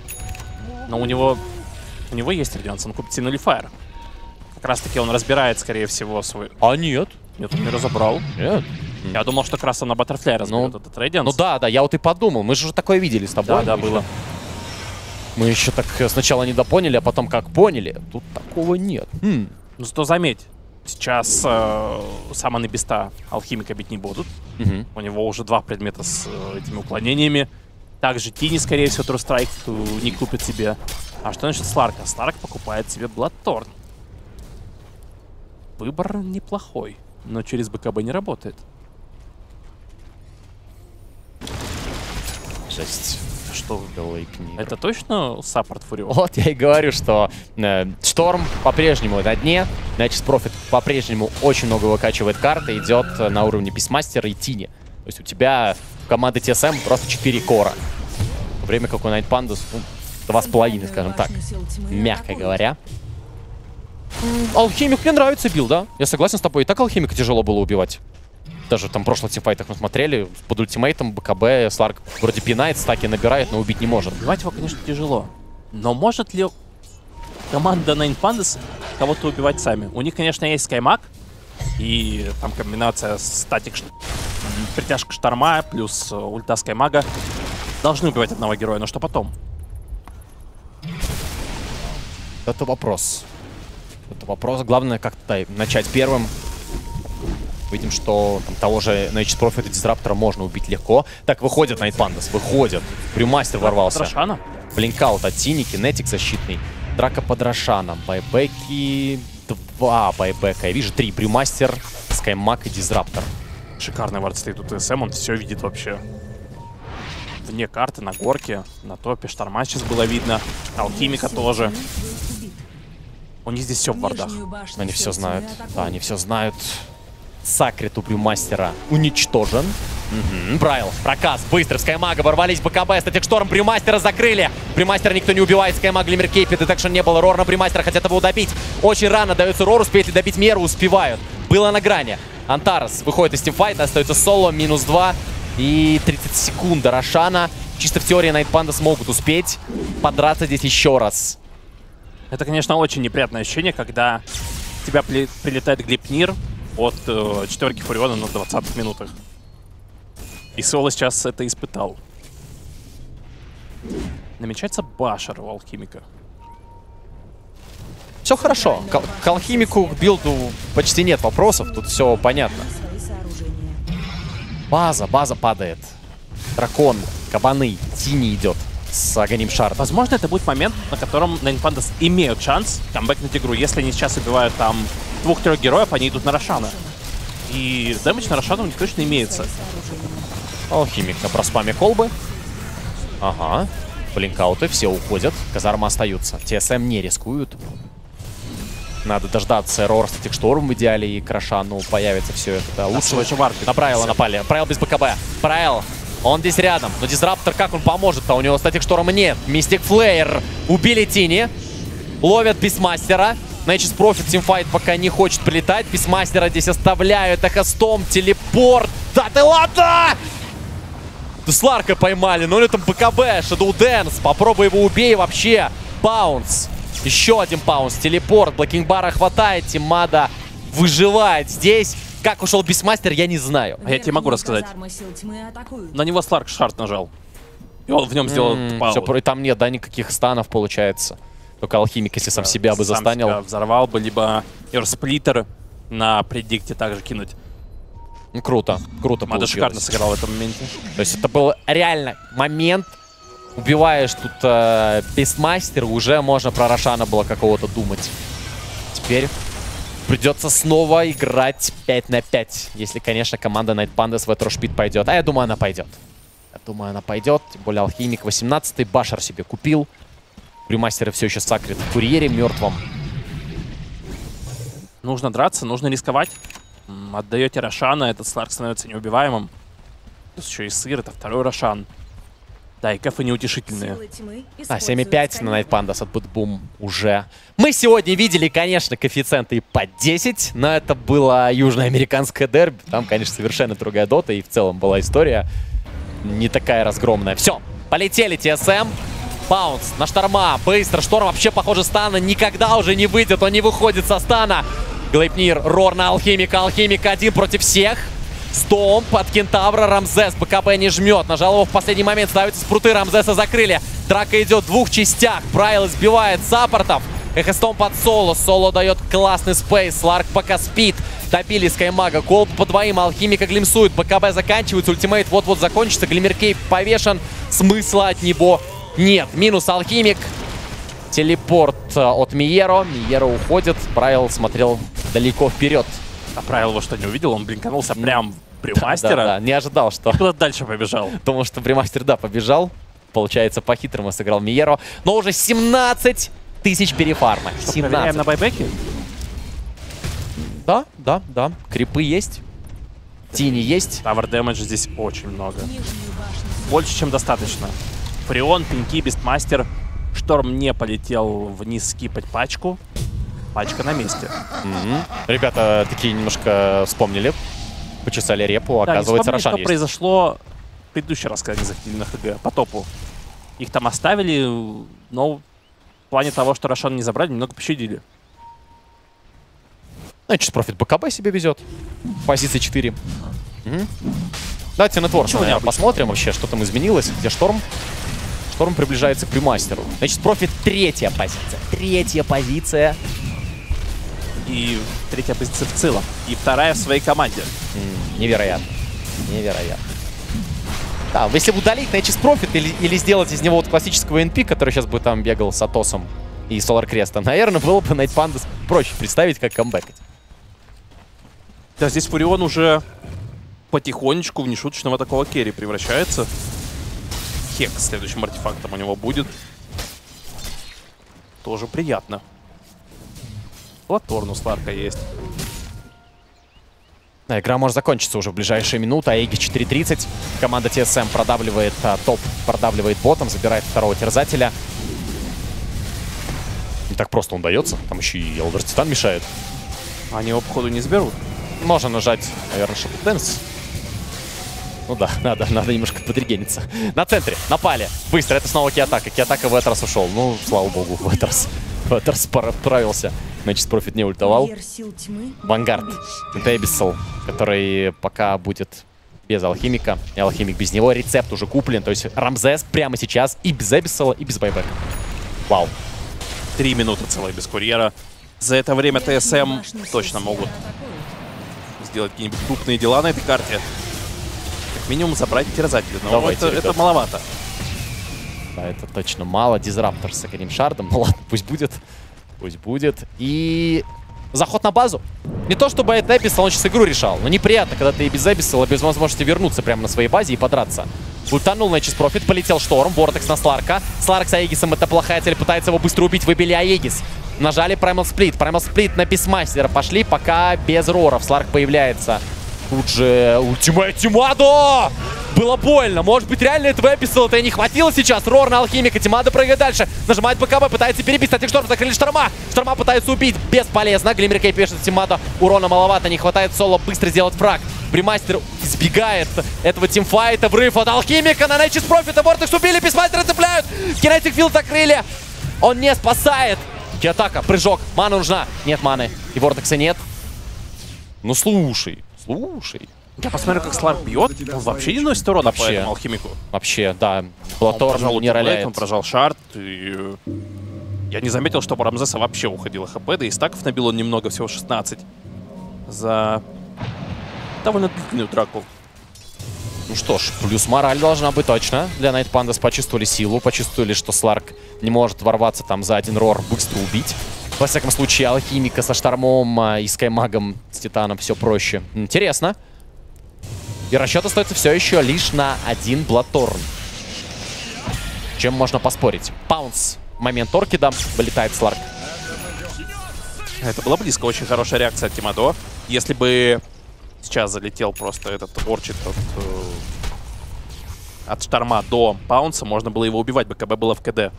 Но у него... У него есть Радианс, он купит Нулифайр. Как раз таки он разбирает, скорее всего, свой... А нет. Нет, он не разобрал. Нет. Mm. Я думал, что как раз он на Баттерфляй разберет ну, этот Рейдианс. Ну да, да, я вот и подумал. Мы же уже такое видели с тобой. Да, да, было. Мы еще так сначала недопоняли, а потом как поняли. Тут такого нет. Хм. Ну зато заметь, сейчас э, Саммоны Биста Алхимика бить не будут. Угу. У него уже два предмета с э, этими уклонениями. Также Тини, скорее всего, True Strike не купит себе. А что насчет Сларка? Сларк покупает себе Bloodthorn. Выбор неплохой, но через БКБ не работает. Жесть. Что Глейпнир? Это точно саппорт Фурион? Вот я и говорю, что э, Шторм по-прежнему на дне. Значит, Профит по-прежнему очень много выкачивает карты. Идет на уровне Бисмастера и Тини. То есть у тебя команда ти эс эм просто четыре кора. В время как у Найт Пандас, ну, два с половиной, скажем так. Мягко говоря. Алхимик мне нравится билд, да? Я согласен с тобой. И так Алхимика тяжело было убивать. Даже там в прошлых тимфайтах мы смотрели. Под ультимейтом БКБ Сларк вроде пинает, стаки набирает, но убить не может. Убивать его, конечно, тяжело. Но может ли команда Nine Pandas кого-то убивать сами? У них, конечно, есть Скаймаг. И там комбинация статик, притяжка Шторма плюс ульта Скаймага. Должны убивать одного героя, но что потом? Это вопрос. Это вопрос. Главное как-то начать первым. Видим, что там, того же Nature's Prophet и Дизраптора можно убить легко. Так, выходит Найт Пандас, выходит. Брюмастер ворвался. Рошана? Блинкаут от Тини, кинетик защитный. Драка под Рошаном. Байбеки. Два байбека. Я вижу три. Брюмастер, Скаймаг и Дизраптор. Шикарный вард стоит у ТСМ, он все видит вообще. Вне карты, на горке, на топе. Шторма сейчас было видно. Алхимика тоже. У них здесь все в вардах. Они все знают. Да, они все знают. Сакрит у Брюмастера уничтожен. Угу. Брайл, проказ, быстро, Скаймага ворвались в БКБ, статик Шторм, Брюмастера закрыли. Брюмастера никто не убивает, Скаймаг, Глиммер Кейпи, детекшн не было, Рор на Брюмастера, хотят его добить. Очень рано дается Рор, успеет ли добить Меру, успевают. Было на грани. Антарес выходит из тимфайта, остается соло, минус два. И тридцать секунд до Рошана. Чисто в теории Найт Панда смогут успеть подраться здесь еще раз. Это, конечно, очень неприятное ощущение, когда в тебя при прилетает Глипнир от э, четверки Фуриона на двадцатых минутах. И Соло сейчас это испытал. Намечается башер у Алхимика. Все хорошо. К, к Алхимику, к билду почти нет вопросов. Тут все понятно. База, база падает. Дракон, кабаны, Тини идет с Аганим Шардом. Возможно, это будет момент, на котором Nine Pandas имеют шанс камбэкнуть игру. Если они сейчас убивают там двух-трех героев, они идут на Рошана. И дэмэдж на Рошана у них точно имеется. Алхимик на проспаме колбы. Ага. Блинкауты, все уходят. Казармы остаются. ти эс эм не рискуют. Надо дождаться Рор, статик Шторм в идеале, и к Рошану появится все это. Да, лучше на Брайла напали. Брайл без БКБ. Брайл. Он здесь рядом. Но Дизраптор, как он поможет-то? У него статик Шторма нет. Мистик Флеер. Убили Тини. Ловят Бисмастера. Nature's Prophet тимфайт пока не хочет прилетать. Бисмастера здесь оставляют. Эхостом, телепорт. Да ты ладно! Сларка поймали. Но у него там БКБ. Shadow Dance. Попробуй его убей вообще. Баунс. Еще один баунс. Телепорт. Блокинг-бара хватает. Тимада выживает здесь. Как ушел Бисмастер, я не знаю. А я тебе могу рассказать. На него Сларк шарт нажал. И он в нем сделал Mm, паузу. все, и там нет, да, никаких станов получается. Только Алхимик, если сам себя бы Сам застанил. себя взорвал бы, либо Эрсплиттер на предикте также кинуть. Ну, круто, круто Мада шикарно сыграл в этом моменте. То есть это был реально момент. Убиваешь тут э, Бестмастера, уже можно про Рошана было какого-то думать. Теперь придется снова играть пять на пять. Если, конечно, команда Найт Пандас в этот рошпит пойдет. А я думаю, она пойдет. Я думаю, она пойдет. Тем более Алхимик восемнадцатый. Башер себе купил. Брюмастеры все еще сакрит в курьере мертвом. Нужно драться, нужно рисковать. М, Отдаете Рошана, этот Сларк становится неубиваемым. Плюс еще и сыр, это второй Рошан. Да, и кэфы неутешительные. А, семь и пять на Найт Пандас от Бэтбум уже. Мы сегодня видели, конечно, коэффициенты по десять, но это было южноамериканское дерби. Там, конечно, совершенно другая дота, и в целом была история не такая разгромная. Все, полетели ти эс эм. Баунс на Шторма. Быстро. Шторм вообще, похоже, стана никогда уже не выйдет. Он не выходит со стана. Глейпнир, Рор на Алхимика. Алхимик один против всех. Стомп от Кентавра. Рамзес БКБ не жмет. Нажал его в последний момент. Ставится спруты. Рамзеса закрыли. Драка идет в двух частях. Прайл избивает саппортов. Эхостомп под Соло. Соло дает классный спейс. Сларк пока спит. Добили Скаймага. Колб по двоим. Алхимика глимсует. БКБ заканчивается. Ультимейт вот-вот закончится. Глиммеркейп повешен. Смысла от него нет. Минус Алхимик. Телепорт от Миеро. Миеро уходит. Прайл смотрел далеко вперед. А Прайл его что, не увидел? Он блинканулся прям в Брюмастера. Да, да, не ожидал, что... Куда дальше побежал? Потому что Брюмастер, да, побежал. Получается, по-хитрому сыграл Миеро. Но уже семнадцать тысяч перефарма. Что, проверяем на байбеке? Да, да, да. Крипы есть. Тини есть. Тавер дэмэдж здесь очень много. Больше, чем достаточно. Фреон, пинки, Бестмастер. Шторм не полетел вниз скипать пачку. Пачка на месте. Mm-hmm. Ребята такие немножко вспомнили. Почесали репу. Да, оказывается, не вспомнили, Рошан что есть. произошло в предыдущий раз, когда они заходили на ХГ по топу. Их там оставили, но в плане того, что Рошан не забрали, немного пощадили. Значит, профит БКБ себе везет. Позиция четыре. Угу. Давайте на Творс посмотрим вообще, что там изменилось. Где Шторм? Шторм приближается к Брюмастеру. Значит, профит третья позиция. Третья позиция. И третья позиция в целом. И вторая в своей команде. М-м, невероятно. Невероятно. Да, если удалить Night's Prophet или, или сделать из него вот классического эн пи, который сейчас бы там бегал с Атосом и Solar Crest, наверное, было бы Night Pandas проще представить, как камбэкать. Да, здесь Фурион уже потихонечку в нешуточного такого керри превращается. Хекс следующим артефактом у него будет. Тоже приятно. Платорн у Сларка есть. Да, игра может закончиться уже в ближайшие минуты. Аегис четыре тридцать. Команда ти эс эм продавливает а, топ, продавливает ботом, забирает второго терзателя. Не так просто он дается. Там еще и Элдер Титан мешает. Они его, походу, не сберут. Можно нажать, наверное, Shadow Dance. Ну да, надо, надо немножко подрегениться. На центре, напали. Быстро, это снова Киатака. Киатака в этот раз ушел. Ну, слава богу, в этот раз, в этот раз справился. Значит, профит не ультовал. Вангард. Дебисел, который пока будет без алхимика. И алхимик без него. Рецепт уже куплен. То есть Рамзес прямо сейчас и без Эбиссела, и без байбека. Вау. Три минуты целых без курьера. За это время ти эс эм точно могут сделать какие-нибудь крупные дела на этой карте. Как минимум забрать терзателя. Но Давайте, это, это маловато. Да, это точно мало. Дизраптор с одним шардом. Ну ладно, пусть будет. Пусть будет. И заход на базу. Не то чтобы это Эбиссел, он сейчас игру решал. Но неприятно, когда ты и без Эбиссела, без возможности вернуться прямо на своей базе и подраться. Ультанул Night's Prophet, полетел Шторм, Вортекс на Сларка. Сларк с Аегисом, это плохая цель, пытается его быстро убить, выбили Аегис. Нажали Primal Split, Primal Split на Бисмастера, пошли пока без роров. Сларк появляется. Тут же ультимейт Тимадо! Было больно. Может быть, реально этого Эбиссела-то и не хватило сейчас. Рор на алхимика. Тимадо прыгает дальше. Нажимает БКБ, пытается перебить. Кстати, Шторм закрыли Шторма. Шторма пытается убить. Бесполезно. Глиммеркейп пишет Тимадо. Урона маловато. Не хватает Соло быстро сделать фраг. Бримастер избегает этого тимфайта. Врыв от алхимика на Night's Prophet. Вортекс убили. Бисмастера цепляют. Кинетик филд закрыли. Он не спасает. Киатака. Прыжок. Мана нужна. Нет маны. И Вортекса нет. Ну слушай. Слушай. Я посмотрю, как Сларк бьет. Он вообще не носит урона Вообще. по этому алхимику. Вообще, да. Он Платорн прожал не роляет. Он прожал шард. И... Я не заметил, что у Рамзеса вообще уходило хп. Да и стаков набил он немного, всего шестнадцать. За довольно длительную драку. Ну что ж, плюс мораль должна быть точно. Для Night Pandas почувствовали силу, почувствовали, что Сларк не может ворваться там за один рор, быстро убить. Во всяком случае, алхимика со Штормом а, и Скаймагом с Титаном все проще. Интересно. И расчет остается все еще лишь на один Блаторн. Чем можно поспорить? Паунс. Момент Оркида. Вылетает Сларк. Это была близко. Очень хорошая реакция от Тимадо. Если бы сейчас залетел просто этот орчит от, э, от Шторма до Паунса, можно было его убивать. БКБ было в КД.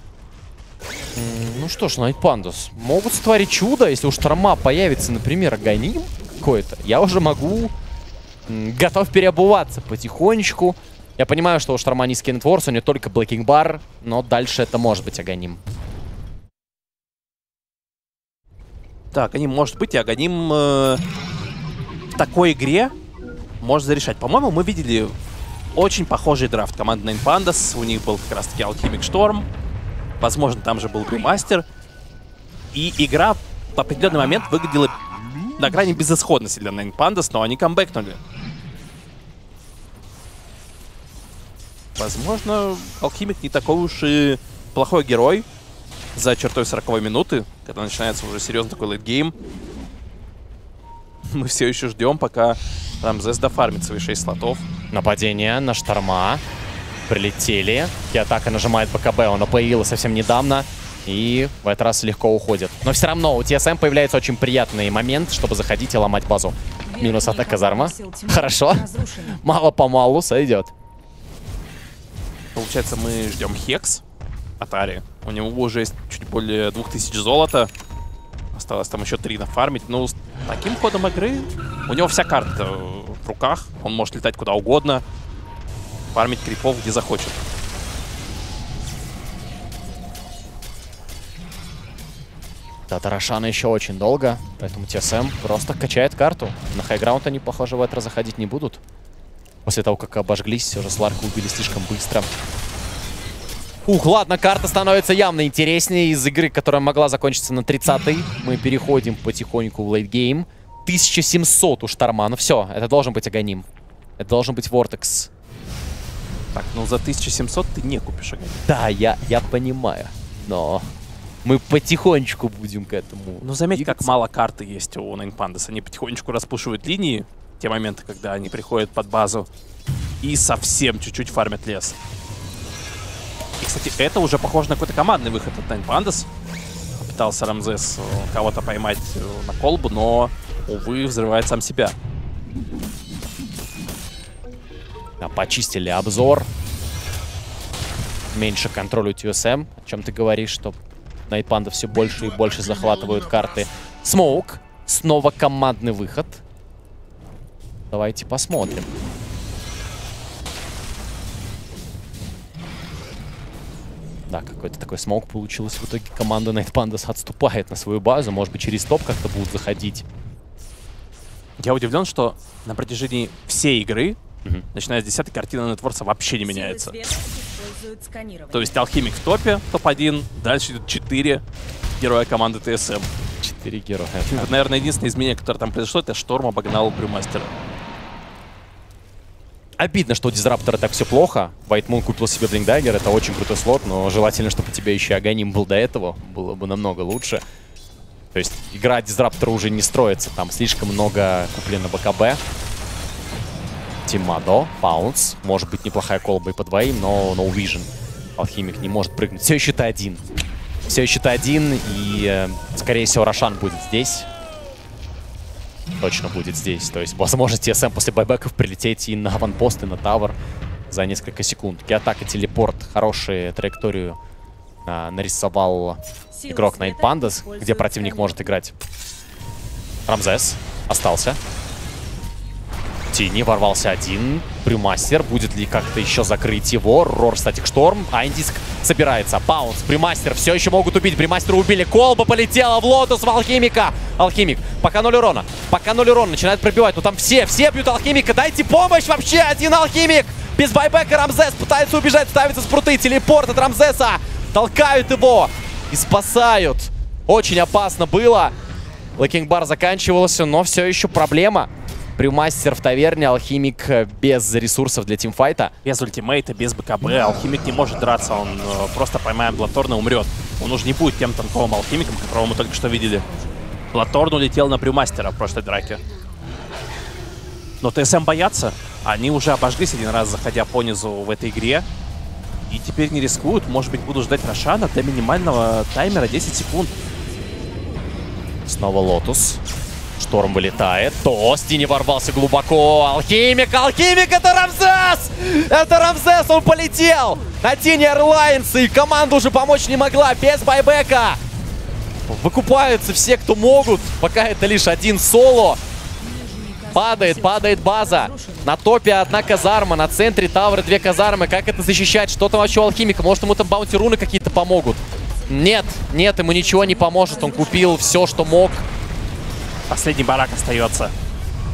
Ну что ж, Night Pandas могут сотворить чудо. Если у Шторма появится, например, Аганим какой-то, я уже могу... Готов переобуваться потихонечку. Я понимаю, что у Шторма низкий нетворс, у него только Блэкинг Бар, но дальше это может быть Аганим. Так, Аганим может быть, и Аганим э, в такой игре может зарешать. По-моему, мы видели очень похожий драфт команды Nine Pandas. У них был как раз-таки Alchemic Storm. Возможно, там же был Brewmaster. И игра в определенный момент выглядела на грани безысходности для Nine Pandas, но они камбэкнули. Возможно, Alchemic не такой уж и плохой герой за чертой сороковой минуты, когда начинается уже серьезно такой лейтгейм. Мы все еще ждем, пока Рамзес дофармит свои шесть слотов. Нападение на Шторма. Прилетели. Киатака нажимает БКБ, он появился совсем недавно. И в этот раз легко уходит. Но все равно у ти эс эм появляется очень приятный момент, чтобы заходить и ломать базу. Минус атака казарма. Хорошо. Мало-помалу сойдет. Получается, мы ждем Хекс от Ари. У него уже есть чуть более двух тысяч золота. Осталось там еще три нафармить. Ну, с таким ходом игры у него вся карта в руках. Он может летать куда угодно. Фармить крипов где захочет. Да, Тарашана еще очень долго, поэтому ти эс эм просто качает карту. На хайграунд они, похоже, в это заходить не будут. После того, как обожглись, все же Сларка убили слишком быстро. Ух, ладно, карта становится явно интереснее. Из игры, которая могла закончиться на тридцатой, мы переходим потихоньку в лейтгейм. тысяча семьсот у Шторма. Ну все, это должен быть Аганим. Это должен быть Вортекс. Так, ну за тысячу семьсот ты не купишь Аганим. Да, я, я понимаю, но мы потихонечку будем к этому. Ну заметь, двигаться. как мало карты есть у Nine Pandas. Они потихонечку распушивают линии. Те моменты, когда они приходят под базу и совсем чуть-чуть фармят лес. И, кстати, это уже похоже на какой-то командный выход от Nine Pandas. Пытался Рамзес кого-то поймать на колбу, но, увы, взрывает сам себя. Да, почистили обзор. Меньше контроля у ти эс эм. О чем ты говоришь, что Nine Pandas все больше и больше захватывают карты. Смоук. Снова командный выход. Давайте посмотрим. Да, какой-то такой смоук получилось. В итоге команда Nine Pandas отступает на свою базу. Может быть, через топ как-то будут заходить. Я удивлен, что на протяжении всей игры, Угу. начиная с десятой, картина Нетворса вообще не меняется. То есть Алхимик в топе, топ один, дальше идут четыре героя команды ти эс эм. Четыре героя. Вот, наверное, единственное изменение, которое там произошло, это Шторм обогнал Брюмастера. Обидно, что у Дизраптора так все плохо. Вайтмун купил себе Блинкдаггер, это очень крутой слот, но желательно, чтобы у тебя еще Аганим был до этого, было бы намного лучше. То есть игра Дизраптора уже не строится, там слишком много куплено БКБ. Тимадо, Паунс, может быть неплохая колба и по двоим, но No Vision. Алхимик не может прыгнуть. Все еще Т один. Все еще Т один, и, э, скорее всего, Рошан будет здесь. Точно будет здесь. То есть, возможно, ти эс эм после байбеков прилететь и на аванпост, и на тавер за несколько секунд. Атака, телепорт, хорошую траекторию а, нарисовал игрок Nine Pandas, где противник может играть. Рамзес остался. Тини ворвался один. Брюмастер. Будет ли как-то еще закрыть его? Рор, статик Шторм. Айндиск собирается. Паунс. Брюмастер. Все еще могут убить. Брюмастера убили. Колба полетела в лотус в Алхимика. Алхимик. Пока ноль урона. Пока ноль урона. Начинает пробивать. Ну там все. Все бьют Алхимика. Дайте помощь вообще. Один Алхимик. Без байбека Рамзес пытается убежать. Ставится спруты. Телепорт от Рамзеса. Толкают его. И спасают. Очень опасно было. Лэкинг-бар заканчивался, но все еще проблема. Брюмастер в таверне, Алхимик без ресурсов для тимфайта. Без ультимейта, без БКБ. Алхимик не может драться, он э, просто поймает Блаторна и умрет. Он уже не будет тем танковым Алхимиком, которого мы только что видели. Блаторн улетел на Брюмастера в прошлой драке. Но ти эс эм боятся. Они уже обожглись один раз, заходя по низу в этой игре. И теперь не рискуют. Может быть, будут ждать Рошана до минимального таймера десять секунд. Снова Лотус. Шторм вылетает. Тости не ворвался глубоко. Алхимик, Алхимик, это Рамзес! Это Рамзес, он полетел! На Тини Эрлайнс, и команда уже помочь не могла, без байбека. Выкупаются все, кто могут, пока это лишь один соло. Падает, падает база. На топе одна казарма, на центре тавра две казармы. Как это защищать? Что там вообще у Алхимика? Может, ему там баунти-руны какие-то помогут? Нет, нет, ему ничего не поможет. Он купил все, что мог. Последний барак остается.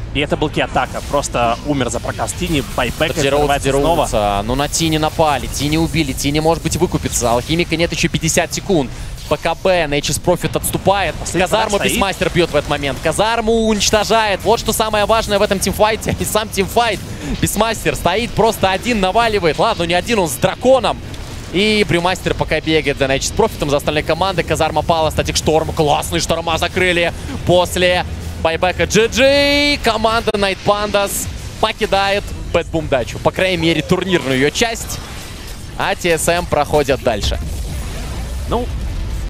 И это был Ки-атака. Просто умер за прокаст Тини. Байбек открывается снова. Ну на Тини напали, Тини убили. Тини, может быть, выкупится. Алхимика нет, еще пятьдесят секунд. БКБ, Nature's Profit отступает. Казарму Бисмастер бьет в этот момент. Казарму уничтожает. Вот что самое важное в этом тимфайте. И сам тимфайт. Бисмастер стоит просто один, наваливает. Ладно, не один, он с драконом. И Брюмастер пока бегает за Nature's Profit'ом, за остальные команды. Казарма пала, Статик Шторм. Классный Шторма закрыли после байбека джи джи. Команда Night Pandas покидает Бэтбум дачу. По крайней мере, турнирную ее часть. А ти эс эм проходят дальше. Ну,